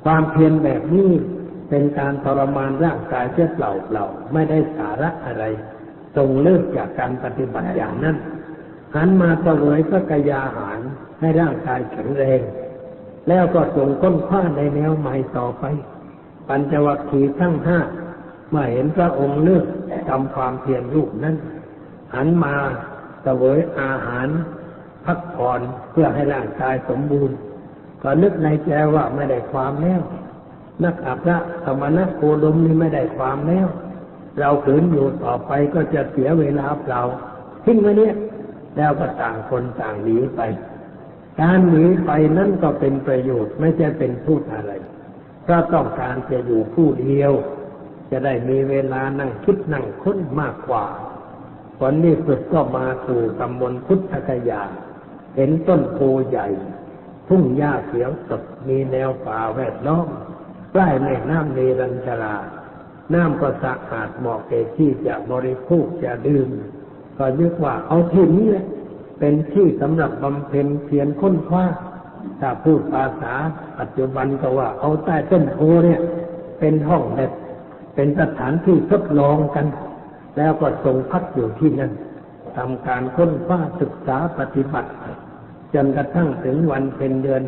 ความเพียรแบบนี้เป็นการทรมานร่างกายเสียเปล่าๆไม่ได้สาระอะไรจงเลิกจากการปฏิบัติอย่างนั้นหันมาเสวยพระกยาหารให้ร่างกายแข็งแรงแล้วก็ทรงค้นคว้าในแนวใหม่ต่อไปปัญจวัคคีย์ทั้งห้าเมื่อเห็นพระองค์เลิกทำความเพียรรูปนั้นหันมาเสวยอาหารพักผ่อนเพื่อให้ร่างกายสมบูรณ์ก็นึกในใจว่าไม่ได้ความแล้วนักอัครสมณโคดมนี่ไม่ได้ความแล้วเราขืนอยู่ต่อไปก็จะเสียเวลาเปล่าทิ้งไว้เนี่ยแล้วก็ต่างคนต่างหนีไปการหนีไปนั่นก็เป็นประโยชน์ไม่ใช่เป็นพูดอะไรเพราะต้องการจะอยู่ผู้เดียวจะได้มีเวลานั่งคิดนั่งค้นมากกว่าผลที่สุดก็มาสู่ตำบลพุทธคยาเห็นต้นโพใหญ่ทุ่งหญ้าเขียวสดมีแนวป่าแวดล้อมใกล้แม่น้ำเนรัญชราน้ำก็สะอาดเหมาะแก่ที่จะบริโภคจะดื่มก็นึกว่าเอาที่นี้แหละเป็นที่สำหรับบำเพ็ญเพียรค้นคว้าถ้าพูดภาษาปัจจุบันก็ว่าเอาใต้ต้นโพเนี่ยเป็นห้องแลบเป็นสถานที่ทดลองกันแล้วก็ทรงพักอยู่ที่นั่นทำการค้นคว้าศึกษาปฏิบัติจนกระทั่งถึงวันเป็นเดือน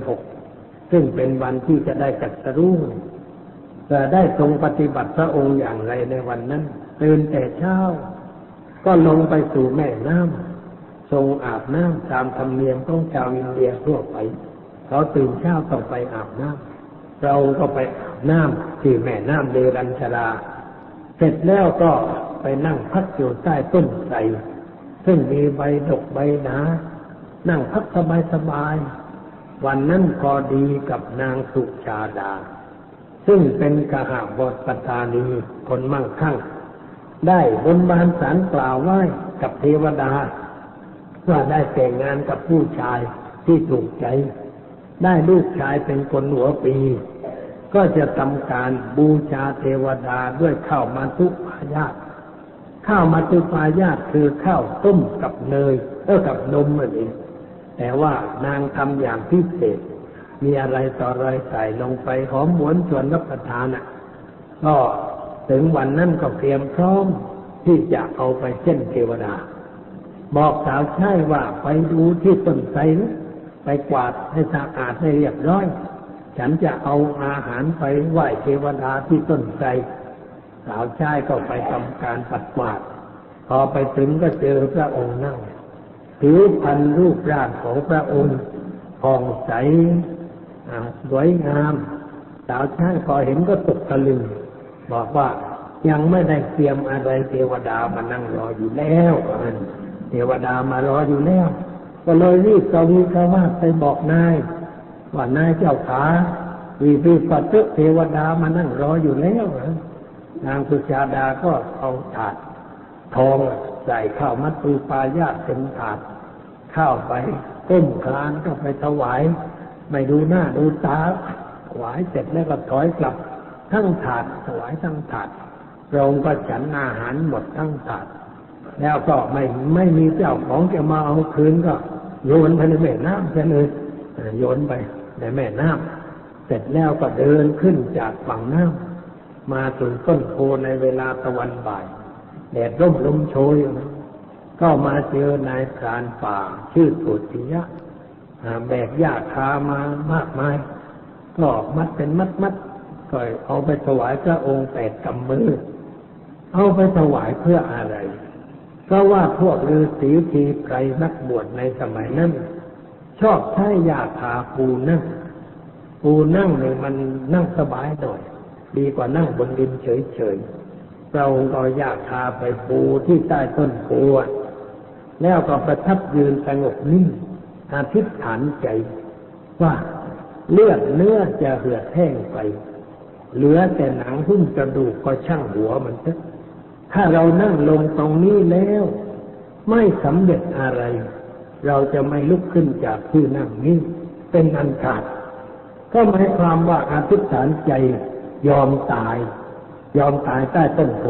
6ซึ่งเป็นวันที่จะได้ตรัสรู้จะได้ทรงปฏิบัติพระองค์อย่างไรในวันนั้นตื่นแต่เช้าก็ลงไปสู่แม่น้ำทรงอาบน้ำตามธรรมเนียมของชาวอินเดียทั่วไปเขาตื่นเช้าต้องไปอาบน้ำเราก็ไปอาบน้ำที่แม่น้ำเนรัญชราเสร็จแล้วก็ไปนั่งพักอยู่ใต้ต้นไทรซึ่งมีใบดกใบหนานั่งพักสบายๆวันนั้นพอดีกับนางสุชาดาซึ่งเป็นกหบดีปัตตานีคนมั่งคั่งได้บนบานศาลกล่าวไหว้กับเทวดาว่าได้แต่งงานกับผู้ชายที่ถูกใจได้ลูกชายเป็นคนหัวปีก็จะทำการบูชาเทวดาด้วยข้าวมัทุปายาตข้าวมัทุปายาตคือข้าวต้มกับเนยกับนมนั่นเองแต่ว่านางทำอย่างพิเศษมีอะไรต่ออะไรใส่ลงไปหอมหวนชวนรับประทานก็ถึงวันนั้นก็เตรียมพร้อมที่จะเอาไปเส้นเทวดาบอกสาวใช้ว่าไปดูที่ต้นไทรไปกวาดให้สะอาดให้เรียบร้อยฉันจะเอาอาหารไปไหว้เทวดาที่ต้นไทรสาวใช้ก็ไปทำการปัดกวาดพอไปถึงก็เจอพระองค์นั่งผิวพรรณรูปร่างของพระองค์ผ่องใสสวยงามสาวใช้พอเห็นก็ตกตะลึงบอกว่ายังไม่ได้เตรียมอะไรเทวดามานั่งรออยู่แล้วเทวดามารออยู่แล้วก็เลยรีบกวีกวาดไปบอกนายว่านายเจ้าขาวีปัจจุเทวดามานั่งรออยู่แล้วนางสุชาดาก็เอาถาดทองใส่ข้าวมัทุปายาตเป็นถาดข้าวไปก้มคลานก็ไปถวายไม่ดูหน้าดูตาถวายเสร็จแล้วก็ถอยกลับทั้งถาดถวายทั้งถาดพระองค์ก็ฉันอาหารหมดทั้งถาดแล้วก็ไม่มีเจ้าของจะมาเอาคืนก็โยนไปในแม่น้ำไปเลยโยนไปในแม่น้ำเสร็จแล้วก็เดินขึ้นจากฝั่งน้ำมาถึงต้นโพในเวลาตะวันบ่ายแดดร่มลมโชยก็มาเจอนายพรานป่าชื่อสุติยะแบกหญ้าคามามากมายก็มัดเป็นมัดก็เอาไปถวายพระองค์8 กำมือเอาไปถวายเพื่ออะไรเพราะว่าพวกฤาษีทีไพรนักบวชในสมัยนั้นชอบใช้หญ้าคาปูนั่งเนี่ยมันนั่งสบายหน่อยดีกว่านั่งบนดินเฉยๆเราก็หญ้าคาไปปูที่ใต้ต้นโพแล้วก็ประทับยืนสงบนิ่งอธิษฐานใจว่าเลือดเนื้อจะเหือดแห้งไปเหลือแต่หนังหุ้มกระดูกก็ช่างหัวมันเถอะถ้าเรานั่งลงตรงนี้แล้วไม่สำเร็จอะไรเราจะไม่ลุกขึ้นจากที่นั่งนี้เป็นอันขาดก็หมายความว่าอธิษฐานใจยอมตายใต้ต้นโพ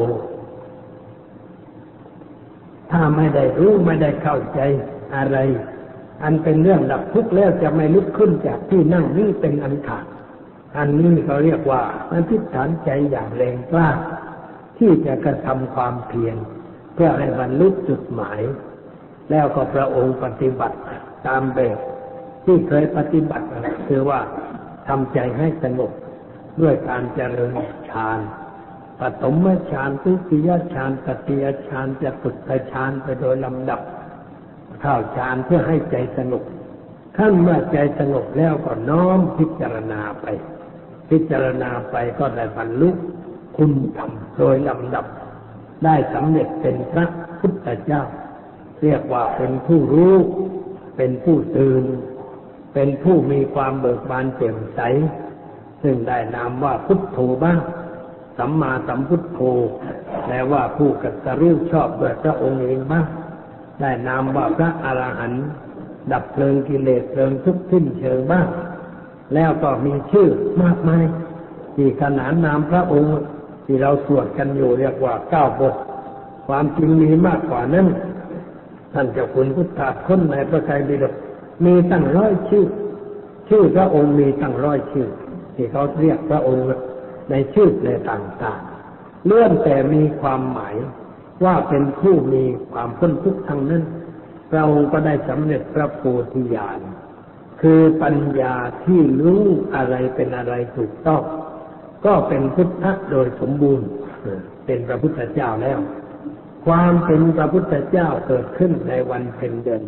ถ้าไม่ได้รู้ไม่ได้เข้าใจอะไรอันเป็นเรื่องดับทุกข์แล้วจะไม่ลุกขึ้นจากที่นั่งนี้เป็นอันขาดอันนี้เขาเรียกว่าอธิษฐานใจอย่างแรงกล้าที่จะกระทำความเพียรเพื่อให้บรรลุจุดหมายแล้วก็พระองค์ปฏิบัติตามแบบที่เคยปฏิบัติคือว่าทำใจให้สงบด้วยการเจริญฌานปฐมฌานทุติยฌานตติยฌานจตุตถฌานไปโดยลำดับเข้าฌานเพื่อให้ใจสงบขั้นเมื่อใจสงบแล้วก็น้อมพิจารณาไปก็ได้บรรลุคุณธรรมโดยลำดับได้สำเร็จเป็นพระพุทธเจ้าเรียกว่าเป็นผู้รู้เป็นผู้ตื่นเป็นผู้มีความเบิกบานแจ่มใสซึ่งได้นามว่าพุทโธบ้างสัมมาสัมพุทโธแปลว่าผู้ตรัสรู้ชอบด้วยพระองค์เองบ้างได้นามว่าพระอรหันต์ดับเพลิงกิเลสเพลิงทุกข์สิ้นเชิงบ้างแล้วก็มีชื่อมากมายที่ขนานนามพระองค์ที่เราสวดกันอยู่เรียกว่า9 บทความจริงมีมากกว่านั้นท่านเจ้าคุณพุทธาค้นในพระไตรปิฎกมีตั้ง100 ชื่อพระองค์มีตั้ง100 ชื่อที่เขาเรียกพระองค์ในชื่อในต่างๆล้วนแต่มีความหมายว่าเป็นผู้มีความพ้นทุกข์ทั้งนั้นพระองค์ก็ได้สำเร็จพระโพธิญาณคือปัญญาที่รู้อะไรเป็นอะไรถูกต้องก็เป็นพุทธะโดยสมบูรณ์เป็นพระพุทธเจ้าแล้วความเป็นพระพุทธเจ้าเกิดขึ้นในวันเพ็ญเดือน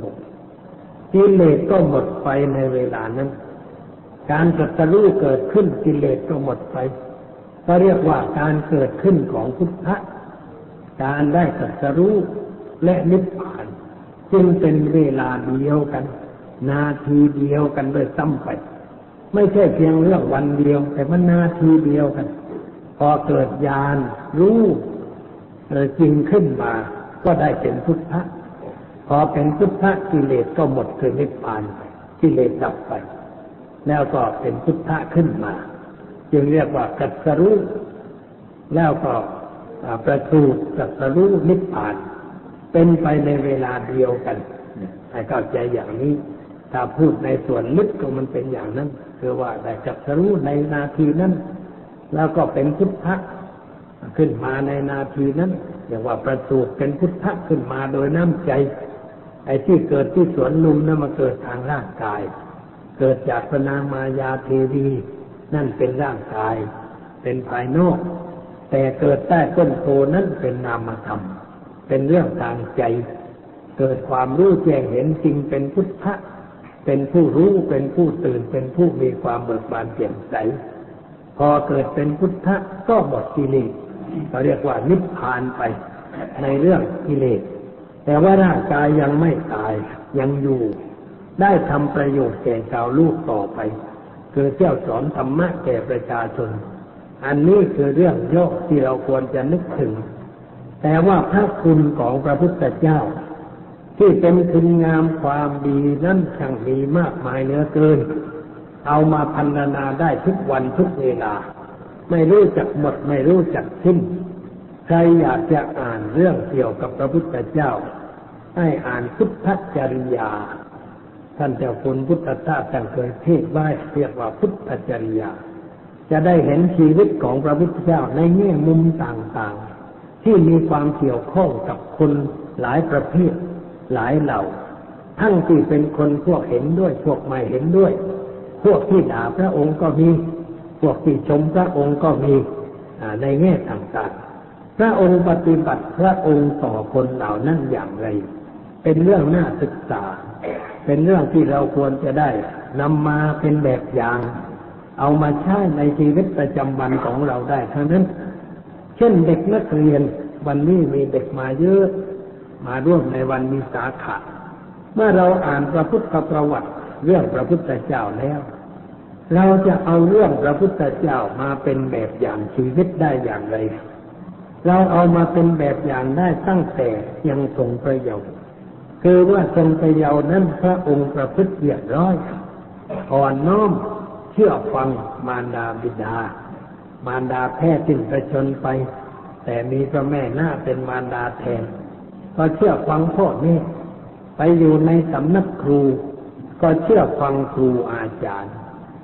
6กิเลสก็หมดไปในเวลานั้นการตรัสรู้เกิดขึ้นกิเลสก็หมดไปก็เรียกว่าการเกิดขึ้นของพุทธะการได้ตรัสรู้และนิพพานจึงเป็นเวลาเดียวกันนาทีเดียวกันโดยซ้ำไปไม่ใช่เพียงเรื่องวันเดียวแต่มันนาทีเดียวกันพอเกิดญาณรู้จริงขึ้นมาก็ได้เป็นพุทธะพอเป็นพุทธะกิเลสก็หมดคือนิพพานกิเลสดับไปแล้วก็เป็นพุทธะขึ้นมาจึงเรียกว่าตรัสรู้แล้วก็ประสูติตรัสรู้นิพพานเป็นไปในเวลาเดียวกันให้เข้าใจอย่างนี้ถ้าพูดในส่วนลึกก็มันเป็นอย่างนั้นคือว่าได้ตรัสรู้ในนาทีนั้นแล้วก็เป็นพุทธะขึ้นมาในนาทีนั้นเรียกว่าประสูติเป็นพุทธะขึ้นมาโดยน้ำใจไอ้ที่เกิดที่สวนลุมนั้นมาเกิดทางร่างกายเกิดจากพระนางมายาเทวีนั่นเป็นร่างกายเป็นภายนอกแต่เกิดใต้ต้นโพนั้นเป็นนามธรรมเป็นเรื่องทางใจเกิดความรู้แจ้งเห็นจริงเป็นพุทธะเป็นผู้รู้เป็นผู้ตื่นเป็นผู้มีความเบิกบานแจ่มใสพอเกิดเป็นพุทธะก็หมดกิเลสเราเรียกว่านิพพานไปในเรื่องกิเลสแต่ว่าร่างกายยังไม่ตายยังอยู่ได้ทำประโยชน์แก่ชาวโลกต่อไปคือเที่ยวสอนธรรมะแก่ประชาชนอันนี้คือเรื่องย่อที่เราควรจะนึกถึงแต่ว่าพระคุณของพระพุทธเจ้าที่เป็นคุณงามความดีนั้นช่างมีมากมายเหลือเกินเอามาพรรณนาได้ทุกวันทุกเวลาไม่รู้จักหมดไม่รู้จักสิ้นใครอยากจะอ่านเรื่องเกี่ยวกับพระพุทธเจ้าให้อ่านพุทธจริยาท่านเจ้าคุณพุทธทาสท่านเคยเทศน์ไว้เรียกว่าพุทธจริยาจะได้เห็นชีวิตของพระพุทธเจ้าในแง่มุมต่างๆที่มีความเกี่ยวข้องกับคนหลายประเภทหลายเหล่าทั้งที่เป็นคนพวกเห็นด้วยพวกไม่เห็นด้วยพวกที่ด่าพระองค์ก็มีพวกที่ชมพระองค์ก็มีในแง่ต่างๆพระองค์ปฏิบัติพระองค์ต่อคนเหล่านั้นอย่างไรเป็นเรื่องน่าศึกษาเป็นเรื่องที่เราควรจะได้นำมาเป็นแบบอย่างเอามาใช้ในชีวิตประจำวันของเราได้ทั้งนั้นเช่นเด็กนักเรียนวันนี้มีเด็กมาเยอะมาร่วมในวันวิสาขะเมื่อเราอ่านพระพุทธประวัติเรื่องพระพุทธเจ้าแล้วเราจะเอาเรื่องพระพุทธเจ้ามาเป็นแบบอย่างชีวิตได้อย่างไรเราเอามาเป็นแบบอย่างได้ตั้งแต่ยังทรงพระเยาว์คือว่าทรงพระเยาว์นั้นพระองค์ประพฤติเรียบร้อยอ่อนน้อมเชื่อฟังมารดาบิดามารดาแท้สิ้นพระชนไปแต่มีพระแม่หน้าเป็นมารดาแทนก็เชื่อฟังพ่อแม่ไปอยู่ในสำนักครูก็เชื่อฟังครูอาจารย์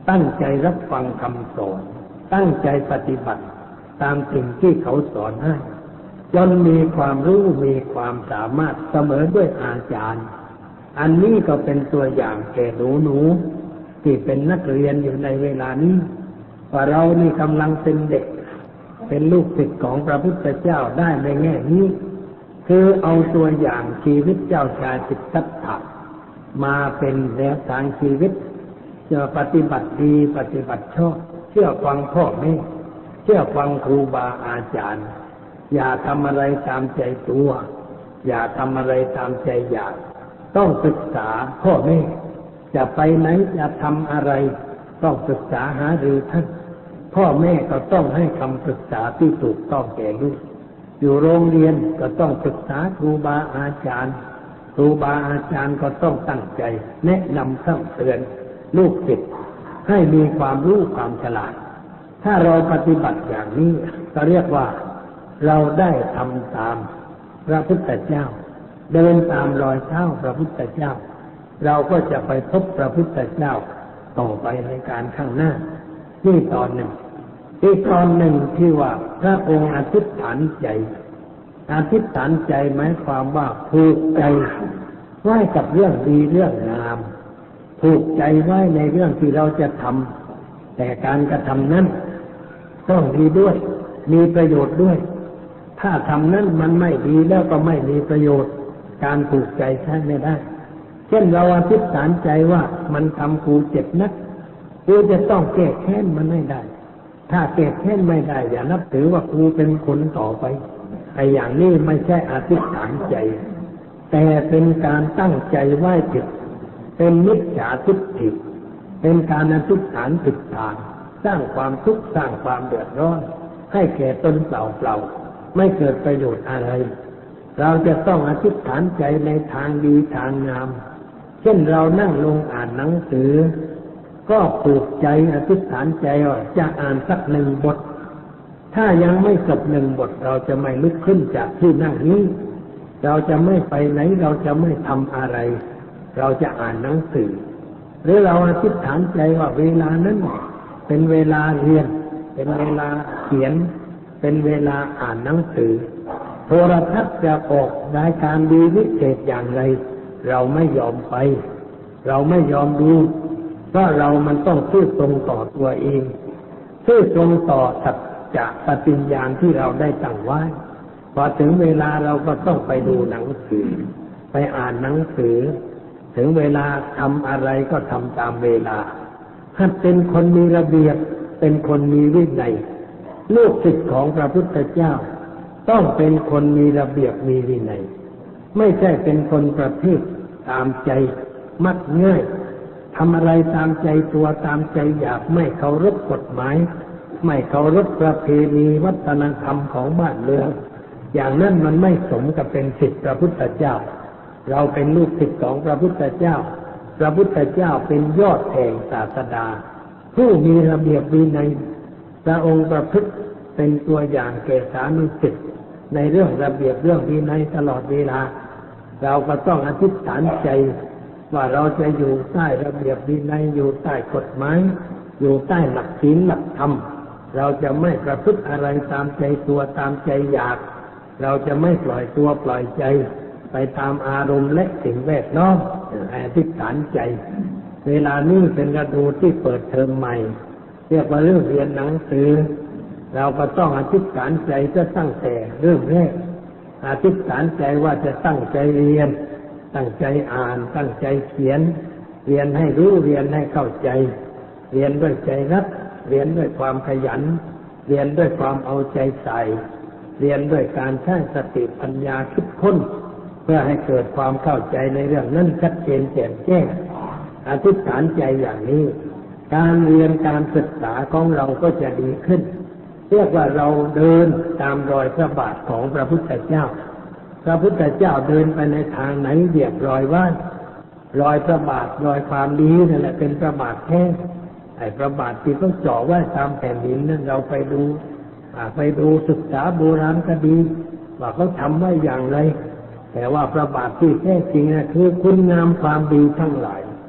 ตั้งใจรับฟังคำสอนตั้งใจปฏิบัติตามสิ่งที่เขาสอนให้จนมีความรู้มีความสามารถเสมอด้วยอาจารย์อันนี้ก็เป็นตัวอย่างแก่หนูที่เป็นนักเรียนอยู่ในเวลานี้ว่าเรานี่กำลังเป็นเด็กเป็นลูกศิษย์ของพระพุทธเจ้าได้ในแง่นี้คือเอาตัวอย่างชีวิตเจ้าชายสิทธัตถะมาเป็นแนวทางชีวิตจะปฏิบัติดีปฏิบัติชอบเชื่อฟังพ่อแม่เชื่อฟังครูบาอาจารย์อย่าทำอะไรตามใจตัวอย่าทำอะไรตามใจอยากต้องศึกษาพ่อแม่จะไปไหนจะทำอะไรต้องศึกษาหารือท่านพ่อแม่ก็ต้องให้คำปรึกษาที่ถูกต้องแก่ลูกอยู่โรงเรียนก็ต้องศึกษาครูบาอาจารย์ครูบาอาจารย์ก็ต้องตั้งใจแนะนำสั่งเตือนลูกศิษย์ให้มีความรู้ความฉลาดถ้าเราปฏิบัติอย่างนี้ก็เรียกว่าเราได้ทำตามพระพุทธเจ้าเดินตามรอยเท้าพระพุทธเจ้าเราก็จะไปพบพระพุทธเจ้าต่อไปในการข้างหน้านี่ตอนหนึ่งอีกตอนหนึ่งที่ว่าพระองค์อธิษฐานใจอธิษฐานใจหมายความว่าผูกใจไว้กับเรื่องดีเรื่องงามผูกใจไว้ในเรื่องที่เราจะทำแต่การกระทำนั้นต้องดีด้วยมีประโยชน์ด้วยถ้าทำนั้นมันไม่ดีแล้วก็ไม่มีประโยชน์การผูกใจใช้ไม่ได้เช่นเราอธิษฐานใจว่ามันทำกูเจ็บนักกูจะต้องแก้แค้นมันให้ได้ถ้าแก้แค้นไม่ได้อย่านับถือว่ากูเป็นคนต่อไปไอ้อย่างนี้ไม่ใช่อธิษฐานใจแต่เป็นการตั้งใจไว้ผิดเป็นมิจฉาทิฏฐิเป็นการอธิษฐานผิดทางสร้างความทุกข์สร้างความเดือดร้อนให้แก่ตนเปล่าๆไม่เกิดประโยชน์อะไรเราจะต้องอธิษฐานใจในทางดีทางงามเช่นเรานั่งลงอ่านหนังสือก็ผูกใจอธิษฐานใจว่าจะอ่านสักหนึ่งบทถ้ายังไม่จบหนึ่งบทเราจะไม่ลุกขึ้นจากที่นั่งนี้เราจะไม่ไปไหนเราจะไม่ทำอะไรเราจะอ่านหนังสือหรือเราอธิษฐานใจว่าเวลานั้นเป็นเวลาเรียนเป็นเวลาเขียนเป็นเวลาอ่านหนังสือโทรทัศน์จะออกรายการดีวิเศษอย่างไรเราไม่ยอมไปเราไม่ยอมดูเพราะเรามันต้องซื่อตรงต่อตัวเองซื่อตรงต่อสัจจะปฏิญญาณที่เราได้ตั้งไว้พอถึงเวลาเราก็ต้องไปดูหนังสือไปอ่านหนังสือถึงเวลาทำอะไรก็ทำตามเวลาหัดเป็นคนมีระเบียบเป็นคนมีวินัยลูกศิษย์ของพระพุทธเจ้าต้องเป็นคนมีระเบียบมีวินัยไม่ใช่เป็นคนประเภทตามใจมักง่ายทำอะไรตามใจตัวตามใจอยากไม่เคารพกฎหมายไม่เคารพประเพณีวัฒนธรรมของบ้านเมืองอย่างนั้นมันไม่สมกับเป็นศิษย์พระพุทธเจ้าเราเป็นลูกศิษย์ของพระพุทธเจ้าพระพุทธเจ้าเป็นยอดแห่งศาสดาผู้มีระเบียบวินัยพระองค์ประพฤติเป็นตัวอย่างแก่สานุศิษย์ในเรื่องระเบียบเรื่องวินัยตลอดเวลาเราก็ต้องอธิษฐานใจว่าเราจะอยู่ใต้ระเบียบวินัยอยู่ใต้กฎหมายอยู่ใต้หลักศีลหลักธรรมเราจะไม่ประพฤติอะไรตามใจตัวตามใจอยากเราจะไม่ปล่อยตัวปล่อยใจไปตามอารมณ์และสิ่งแวดล้อมอธิษฐานใจเวลานี้เป็นฤดูที่เปิดเทอมใหม่เรียกว่าเรื่องเรียนหนังสือเราก็ต้องอธิษฐานใจจะตั้งแต่เริ่มแรกอธิษฐานใจว่าจะตั้งใจเรียนตั้งใจอ่านตั้งใจเขียนเรียนให้รู้เรียนให้เข้าใจเรียนด้วยใจรักเรียนด้วยความขยันเรียนด้วยความเอาใจใส่เรียนด้วยการใช้สติปัญญาคิดค้นเพื่อให้เกิดความเข้าใจในเรื่องนั้นชัดเจนแจ่มแจ้งอธิษฐานใจอย่างนี้การเรียนการศึกษาของเราก็จะดีขึ้นเรียกว่าเราเดินตามรอยพระบาทของพระพุทธเจ้าพระพุทธเจ้าเดินไปในทางไหนเหยียบรอยว่ารอยพระบาทรอยความดีนั่นแหละเป็นพระบาทแท้ไอ้พระบาทที่ต้องเจาะไว้ตามแผ่นดินนั้นเราไปดูศึกษาโบราณคดีว่าเขาทำไว้อย่างไรแต่ว่าพระบาทที่แท้จริงนะคือคุณงามความดีทั้งหลาย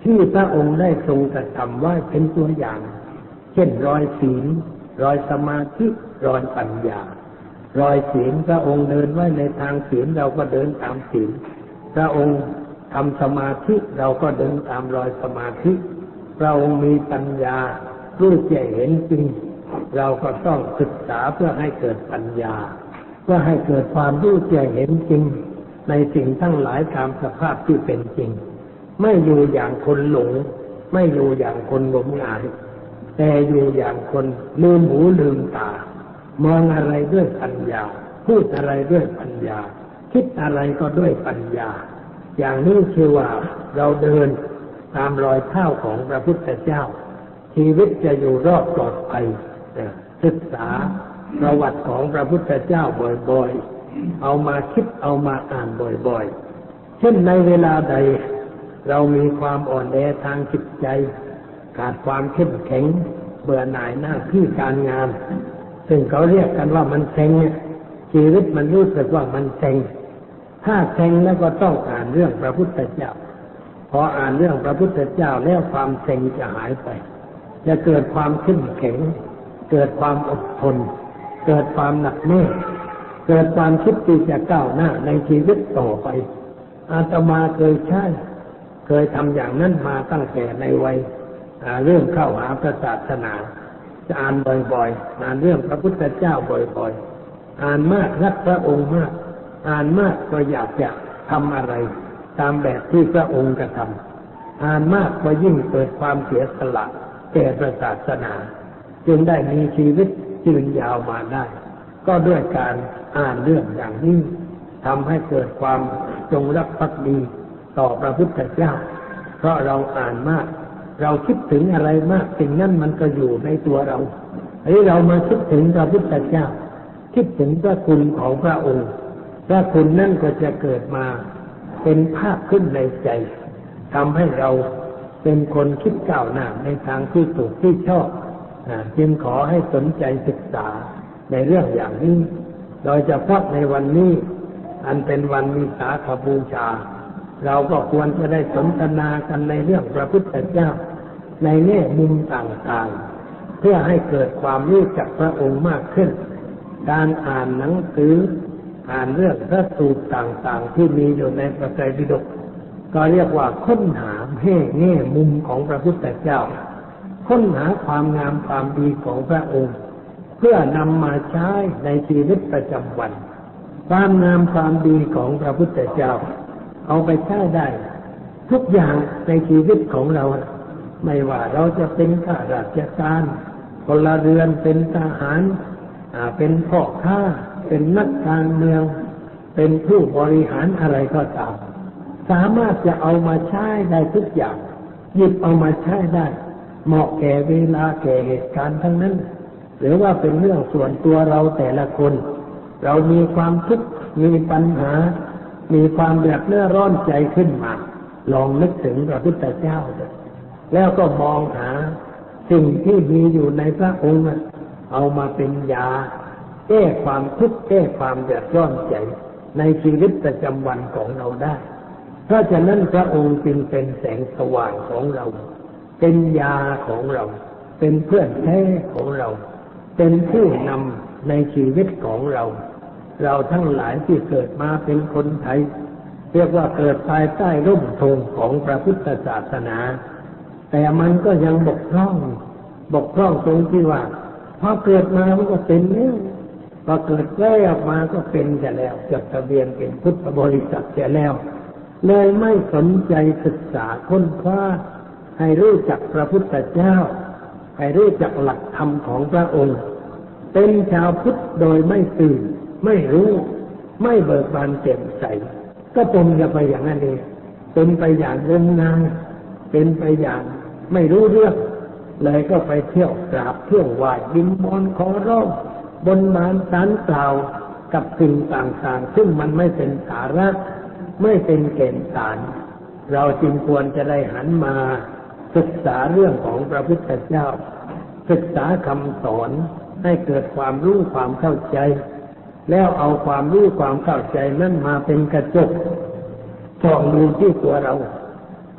ที่พระองค์ได้ทรงกระทำไว้เป็นตัวอย่างเช่นรอยศีลรอยสมาธิรอยปัญญารอยศีลพระองค์เดินไว้ในทางศีลเราก็เดินตามศีลพระองค์ทำสมาธิเราก็เดินตามรอยสมาธิพระองค์มีปัญญารู้แจ้งเห็นจริงเราก็ต้องศึกษาเพื่อให้เกิดปัญญาเพื่อให้เกิดความรู้แจ้งเห็นจริงในสิ่งทั้งหลายตามสภาพที่เป็นจริงไม่อยู่อย่างคนหลงไม่อยู่อย่างคนงมงายแต่อยู่อย่างคนลืมหูลืมตามองอะไรด้วยปัญญาพูดอะไรด้วยปัญญาคิดอะไรก็ด้วยปัญญาอย่างนี้คือว่าเราเดินตามรอยเท้าของพระพุทธเจ้าชีวิตจะอยู่รอดปลอดภัยศึกษาประวัติของพระพุทธเจ้าบ่อยๆเอามาคิดเอามาอ่านบ่อยๆเช่นในเวลาใดเรามีความอ่อนแอทางจิตใจขาดความเข้มแข็งเบื่อหน่ายหน้าที่การงานซึ่งเขาเรียกกันว่ามันเซ็งชีวิตมันรู้สึกว่ามันเซ็งถ้าเซ็งแล้วก็ต้องอ่านเรื่องพระพุทธเจ้าพออ่านเรื่องพระพุทธเจ้าแล้วความเซ็งจะหายไปจะเกิดความเข้มแข็งเกิดความอดทนเกิดความหนักแน่เกิดความคิดที่จะก้าวหน้าในชีวิตต่อไปอาตมาเคยทำอย่างนั้นมาตั้งแต่ในวัยเรื่องเข้าหาพระศาสนาจะอ่านบ่อยๆอ่านเรื่องพระพุทธเจ้าบ่อยๆอ่านมากรักพระองค์มากอ่านมากก็อยากจะทำอะไรตามแบบที่พระองค์กระทำอ่านมากก็ยิ่งเกิดความเสียสละแก่พระศาสนาจึงได้มีชีวิตยืนยาวมาได้ก็ด้วยการอ่านเรื่องอย่างนี้ทำให้เกิดความจงรักภักดีต่อพระพุทธเจ้าเพราะเราอ่านมากเราคิดถึงอะไรมากสิ่งนั้นมันก็อยู่ในตัวเราเรามาคิดถึงพระพุทธเจ้าคิดถึงพระคุณของพระองค์พระคุณนั่นก็จะเกิดมาเป็นภาพขึ้นในใจทำให้เราเป็นคนคิดก้าวหน้าในทางที่ถูกที่ชอบจึงขอให้สนใจศึกษาในเรื่องอย่างนี้โดยเฉพาะในวันนี้อันเป็นวันวิสาขบูชาเราก็ควรจะได้สนทนากันในเรื่องพระพุทธเจ้าในแง่มุมต่างๆเพื่อให้เกิดความรู้จักพระองค์มากขึ้นการอ่านหนังสืออ่านเรื่องพระสูตรต่างๆที่มีอยู่ในพระไตรปิฎกก็เรียกว่าค้นหาแง่มุมของพระพุทธเจ้าค้นหาความงามความดีของพระองค์เพื่อนำมาใช้ในชีวิตประจำวันความงามความดีของพระพุทธเจ้าเอาไปใช้ได้ทุกอย่างในชีวิตของเราไม่ว่าเราจะเป็นข้าราชการพลเรือนเป็นทหารเป็นพ่อค้าเป็นนักการเมืองเป็นผู้บริหารอะไรก็ตามสามารถจะเอามาใช้ได้ทุกอย่างหยิบเอามาใช้ได้เหมาะแก่เวลาแก่เหตุการณ์ทั้งนั้นหรือว่าเป็นเรื่องส่วนตัวเราแต่ละคนเรามีความทุกข์มีปัญหามีความเดือดร้อนใจขึ้นมาลองนึกถึงพระพุทธเจ้าแล้วก็มองหาสิ่งที่มีอยู่ในพระองค์เอามาเป็นยาแก้ความทุกข์แก้ความเดือดร้อนใจในชีวิตประจำวันของเราได้เพราะฉะนั้นพระองค์จึงเป็นแสงสว่างของเราเป็นยาของเราเป็นเพื่อนแท้ของเราเป็นผู้นำในชีวิตของเราเราทั้งหลายที่เกิดมาเป็นคนไทยเรียกว่าเกิดภายใต้ร่มธงของพระพุทธศาสนาแต่มันก็ยังบกพร่องตรงที่ว่าพอเกิดมามันก็เป็นแล้วพอเกิดแล้วมาก็เป็นจะแล้วจดทะเบียนเป็นพุทธบริษัทจะแล้วเลยไม่สนใจศึกษาค้นคว้าให้รู้จักพระพุทธเจ้าให้รู้จักหลักธรรมของพระองค์เป็นชาวพุทธโดยไม่ตื่นไม่รู้ไม่เบิกบานแจ่มใสก็เป็นไปอย่างนั้นเองเป็นไปอย่างงมงายเป็นไปอย่างไม่รู้เรื่องเลยก็ไปเที่ยวกราบเที่ยวไหว้บิณฑบาตขอร้องบนบานศาลกล่าวกับสิ่งต่างๆซึ่งมันไม่เป็นสาระไม่เป็นแก่นสารเราจึงควรจะได้หันมาศึกษาเรื่องของพระพุทธเจ้าศึกษาคำสอนให้เกิดความรู้ความเข้าใจแล้วเอาความรู้ความเข้าใจนั้นมาเป็นกระจกส่องดูที่ตัวเรา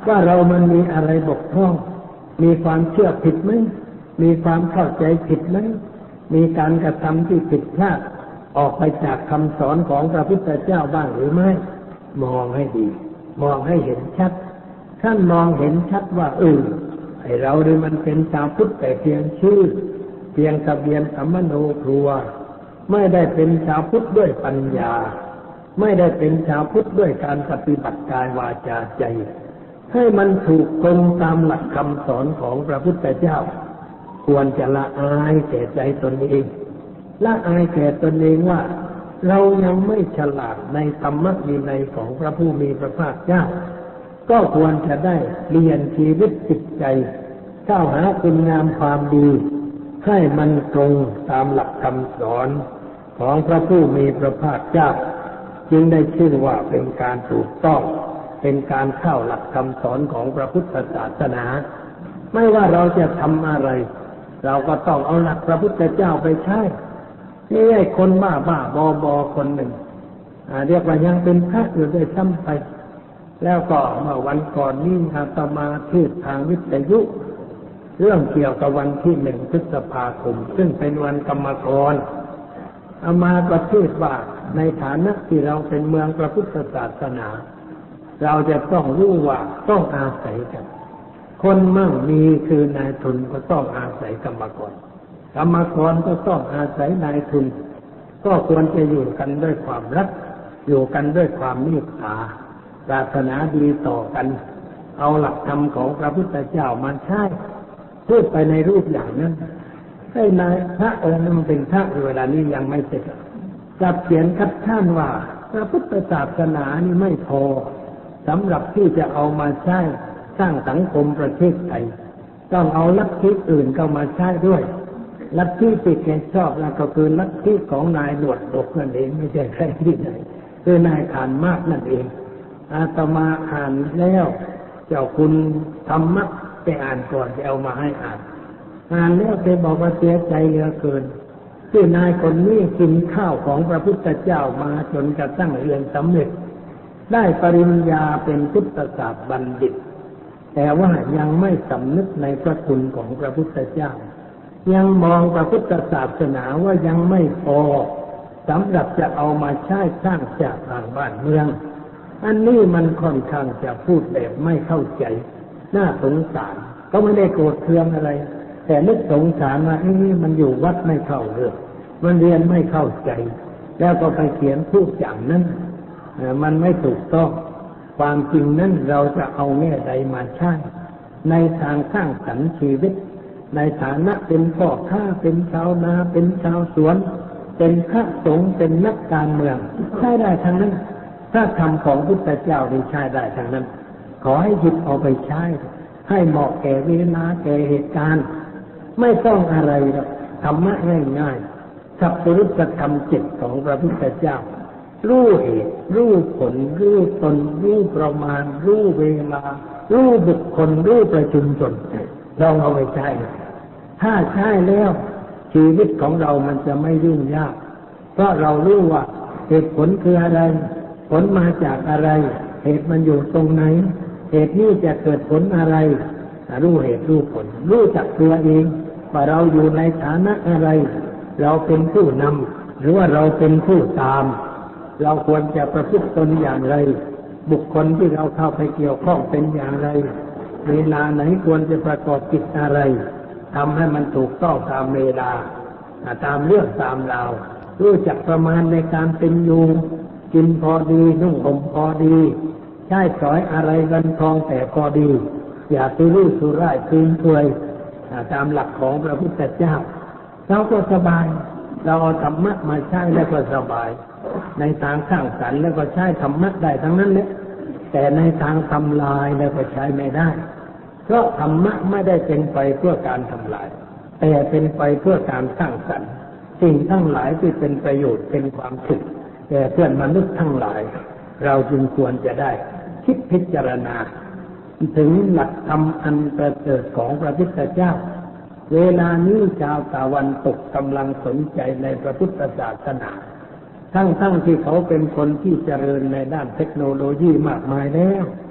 ว่าเรามันมีอะไรบกพร่องมีความเชื่อผิดไหมมีความเข้าใจผิดไหมมีการกระทำที่ผิดพลาดออกไปจากคำสอนของพระพุทธเจ้าบ้างหรือไม่มองให้ดีมองให้เห็นชัดท่านมองเห็นชัดว่าไอเราเนี่ยมันเป็นชาวพุทธแต่เพียงชื่อเพียงทะเบียนสัมมโนครัวไม่ได้เป็นชาวพุทธด้วยปัญญาไม่ได้เป็นชาวพุทธด้วยการปฏิบัติกายวาจาใจให้มันถูกตรงตามหลักคำสอนของพระพุทธเจ้าควรจะละอายแก่ใจตนเองละอายแก่ตนเองว่าเรายังไม่ฉลาดในธรรมวินัยของพระผู้มีพระภาคเจ้าก็ควรจะได้เรียนชีวิตจิตใจเข้าหาคุณงามความดีให้มันตรงตามหลักคำสอนของพระผู้มีพระภาคเจ้าจึงได้ชื่อว่าเป็นการถูกต้องเป็นการเข้าหลักคำสอนของพระพุทธศาสนาไม่ว่าเราจะทำอะไรเราก็ต้องเอาหลักพระพุทธเจ้าไปใช้นี่ไอ้คนบ้าบอคนหนึ่งเรียกว่ายังเป็นพระอยู่ด้วยซ้ำไปแล้วก็เมื่อวันก่อนนี้อาตมาเทศทางวิทยุเรื่องเกี่ยวกับวันที่1 พฤษภาคมซึ่งเป็นวันกรรมกรอามาประเทศว่าในฐานะที่เราเป็นเมืองพระพุทธศาสนาเราจะต้องรู้ว่าต้องอาศัยกันคนมั่งมีคือนายทุนก็ต้องอาศัยกรรมกรกรรมกรก็ต้องอาศัยนายทุนก็ควรจะอยู่กันด้วยความรักอยู่กันด้วยความเมตตาปรารถนาดีต่อกันเอาหลักธรรมของพระพุทธเจ้ามาใช้พูดไปในรูปอย่างนั้นให้นายพระองค์นั้นเป็นพระเวลานี้ยังไม่เสร็จจับเขียนคัดค้านว่าพระพุทธศาสนานี่ไม่พอสำหรับที่จะเอามาใช้สร้างสังคมประเทศไทยต้องเอาลัทธิอื่นเข้ามาใช้ด้วยลัทธิที่แกชอบแล้วก็คือลัทธิของนายหนวดดกนั่นเองไม่ใช่ใครที่ไหนคือนายขานมากนั่นเองอาตมาอ่านแล้วเจ้าคุณธรรมะไปอ่านก่อนจะเอามาให้อ่านแล้วแกบอกว่าเสียใจเหลือเกินที่นายคนนี้กินข้าวของพระพุทธเจ้ามาจนกระทั่งเรียนสำเร็จได้ปริญญาเป็นพุทธศาสตร์บัณฑิตแต่ว่ายังไม่สำนึกในพระคุณของพระพุทธเจ้ายังมองพระพุทธศาสนาว่ายังไม่พอสำหรับจะเอามาใช้สร้างจากทางบ้านเมืองอันนี้มันค่อนข้างจะพูดแบบไม่เข้าใจน่าสงสารก็ไม่ได้โกรธเคืองอะไรแต่นึกสงสารว่ามันอยู่วัดไม่เข้าเรื่องมันเรียนไม่เข้าใจแล้วก็ไปเขียนพูดอย่างนั้นมันไม่ถูกต้องความจริงนั้นเราจะเอาแง่ใดมาใช้ในทางสร้างสรรค์ชีวิตในฐานะเป็นพ่อค้าเป็นชาวนาเป็นชาวสวนเป็นพระสงฆ์เป็นนักการเมืองใช้ได้ทั้งนั้นถ้าธรรมของพุทธเจ้าได้ใช้ได้ทั้งนั้นขอให้หยิบเอาไปใช้ให้เหมาะแก่เวลาแก่เหตุการณ์ไม่ต้องอะไรหรอกธรรมะง่ายๆสัพพุริสธรรม7ของพระพุทธเจ้ารู้เหตุรู้ผลรู้ตนรู้ประมาณรู้เวลารู้บุคคลรู้ประชุมชนลองเอาไปใช้ถ้าใช้แล้วชีวิตของเรามันจะไม่ยุ่งยากเพราะเรารู้ว่าเหตุผลคืออะไรผลมาจากอะไรเหตุมันอยู่ตรงไหนเหตุนี้จะเกิดผลอะไรรู้เหตุรู้ผลรู้จักตัวเองว่าเราอยู่ในฐานะอะไรเราเป็นผู้นำหรือว่าเราเป็นผู้ตามเราควรจะประพฤติตนอย่างไรบุคคลที่เราเข้าไปเกี่ยวข้องเป็นอย่างไรเวลาไหนควรจะประกอบกิจอะไรทำให้มันถูกต้องตามเวลาตามเรื่องตามราวรู้จักประมาณในการเป็นอยู่กินพอดีนุ่งห่มพอดีใช้สอยอะไรกันทองแต่พอดีอย่าสุรุ่ยสุร่ายคืนเคยตามหลักของพระพุทธเจ้าเราก็สบายเราเอาธรรมะมาใช้แล้วก็สบายในทางสร้างสรรค์แล้วก็ใช้ธรรมะได้ทั้งนั้นแหละแต่ในทางทำลายแล้วก็ใช้ไม่ได้เพราะธรรมะไม่ได้เป็นไปเพื่อการทำลายแต่เป็นไปเพื่อการสร้างสรรค์สิ่งทั้งหลายที่เป็นประโยชน์เป็นความสุขแก่เพื่อนมนุษย์ทั้งหลายเราจึงควรจะได้คิดพิจารณาถึงหลักธรรมอันประเสริฐของพระพุทธเจ้าเวลานี้ชาวตะวันตกกำลังสนใจในพระพุทธศาสนาทั้งที่เขาเป็นคนที่เจริญในด้านเทคโนโลยีมากมายแล้ว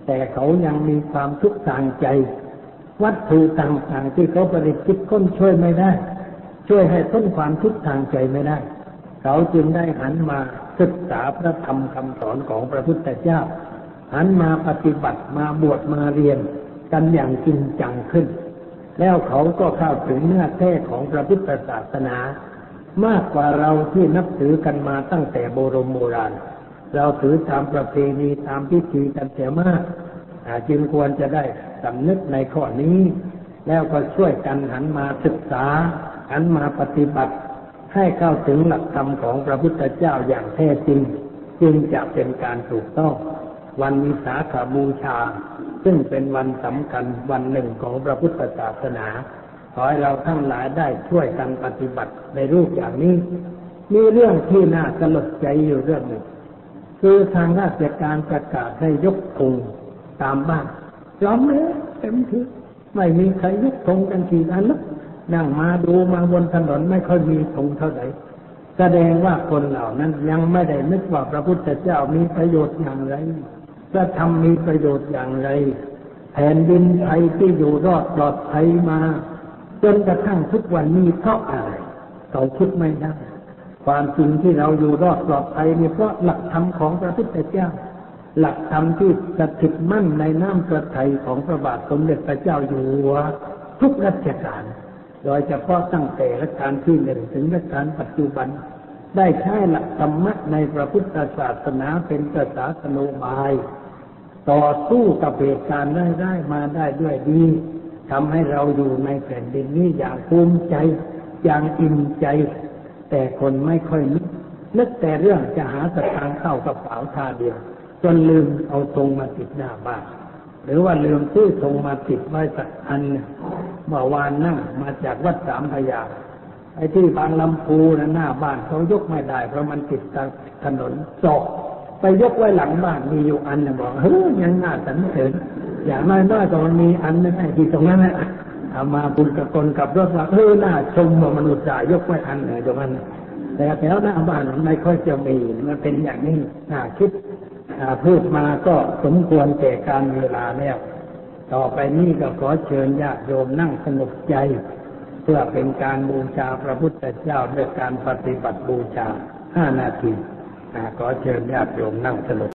แต่เขายังมีความทุกข์ทางใจวัตถุต่างๆที่เขาประดิษฐ์คิดค้นช่วยไม่ได้ช่วยให้พ้นความทุกข์ทางใจไม่ได้เขาจึงได้หันมาศึกษาพระธรรมคำสอนของพระพุทธเจ้าหันมาปฏิบัติมาบวชมาเรียนกันอย่างจริงจังขึ้นแล้วเขาก็เข้าถึงเนื้อแท้ของพระพุทธศาสนามากกว่าเราที่นับถือกันมาตั้งแต่โบราณเราถือตามประเพณีตามพิธีกันเสียมากจึงควรจะได้สำนึกในข้อนี้แล้วก็ช่วยกันหันมาศึกษาหันมาปฏิบัติให้เข้าถึงหลักธรรมของพระพุทธเจ้าอย่างแท้จริงจึงจะเป็นการถูกต้องวันวิสาขบูชาซึ่งเป็นวันสำคัญวันหนึ่งของพระพุทธศาสนาขอให้เราทั้งหลายได้ช่วยกันปฏิบัติในรูปอย่างนี้มีเรื่องที่น่าสลดใจอยู่เรื่องหนึ่งคือทางราชการประกาศให้ยกธงตามบ้านยอมเลยเต็มที่ไม่มีใครยกธงกันกี่อันนะนั่งมาดูมาบนถนนไม่ค่อยมีธงเท่าไหร่แสดงว่าคนเหล่านั้นยังไม่ได้นึกว่าพระพุทธเจ้ามีประโยชน์อย่างไรพระธรรมมีประโยชน์อย่างไรแผ่นดินไทยที่อยู่รอดปลอดภัยมาจนกระทั่งทุกวันนี้เพราะอะไรเราคิดไม่ได้ความจริงที่เราอยู่รอดปลอดภัยนี่เพราะหลักธรรมของพระพุทธเจ้าหลักธรรมที่สถิตมั่นในน้ำพระทัยของพระบาทสมเด็จพระเจ้าอยู่หัวทุกรัชกาลโดยเฉพาะตั้งแต่รัชกาลที่1ถึงรัชกาลปัจจุบันได้ใช้หลักธรรมะในพระพุทธศาสนาเป็นศาสนโนบายต่อสู้กับเหตุการณ์ได้มาได้ด้วยดีทำให้เราอยู่ในแผ่นดินนี้อย่างภูมิใจอย่างอิ่มใจแต่คนไม่ค่อยนึกแต่เรื่องจะหาสตางค์เข้ากระเป๋าท่าเดียวจนลืมเอาธงมาติดหน้าบ้านหรือว่าลืมซื้อธงมาติดไว้สักอันเมื่อวานนั่งมาจากวัดสามพระยาไอ้ที่บางลำพูหน้าบ้านเขายกไม่ได้เพราะมันติดถนนศอกไปยกไว้หลังบ้านมีอยู่อันนึงบอกยังน่าสรรเสริญอย่างน้อยๆก็มันมีอันนึงไอ้ที่ตรงนั้นนะเอามาบุญกับคนกับรถว่าน่าชมว่ามนุษย์จ่ายยกไว้อันหนึ่งตรงนั้นแต่แถวหน้าบ้านมันไม่ค่อยจะมีมันเป็นอย่างนี้น่าคิดพูดมาก็สมควรแก่การเวลาแล้วต่อไปนี้ก็ขอเชิญญาติโยมนั่งสงบใจเพื่อเป็นการบูชาพระพุทธเจ้าด้วยการปฏิบัติบูชา5 นาทีขอเชิญญาติโยมนั่งสงบ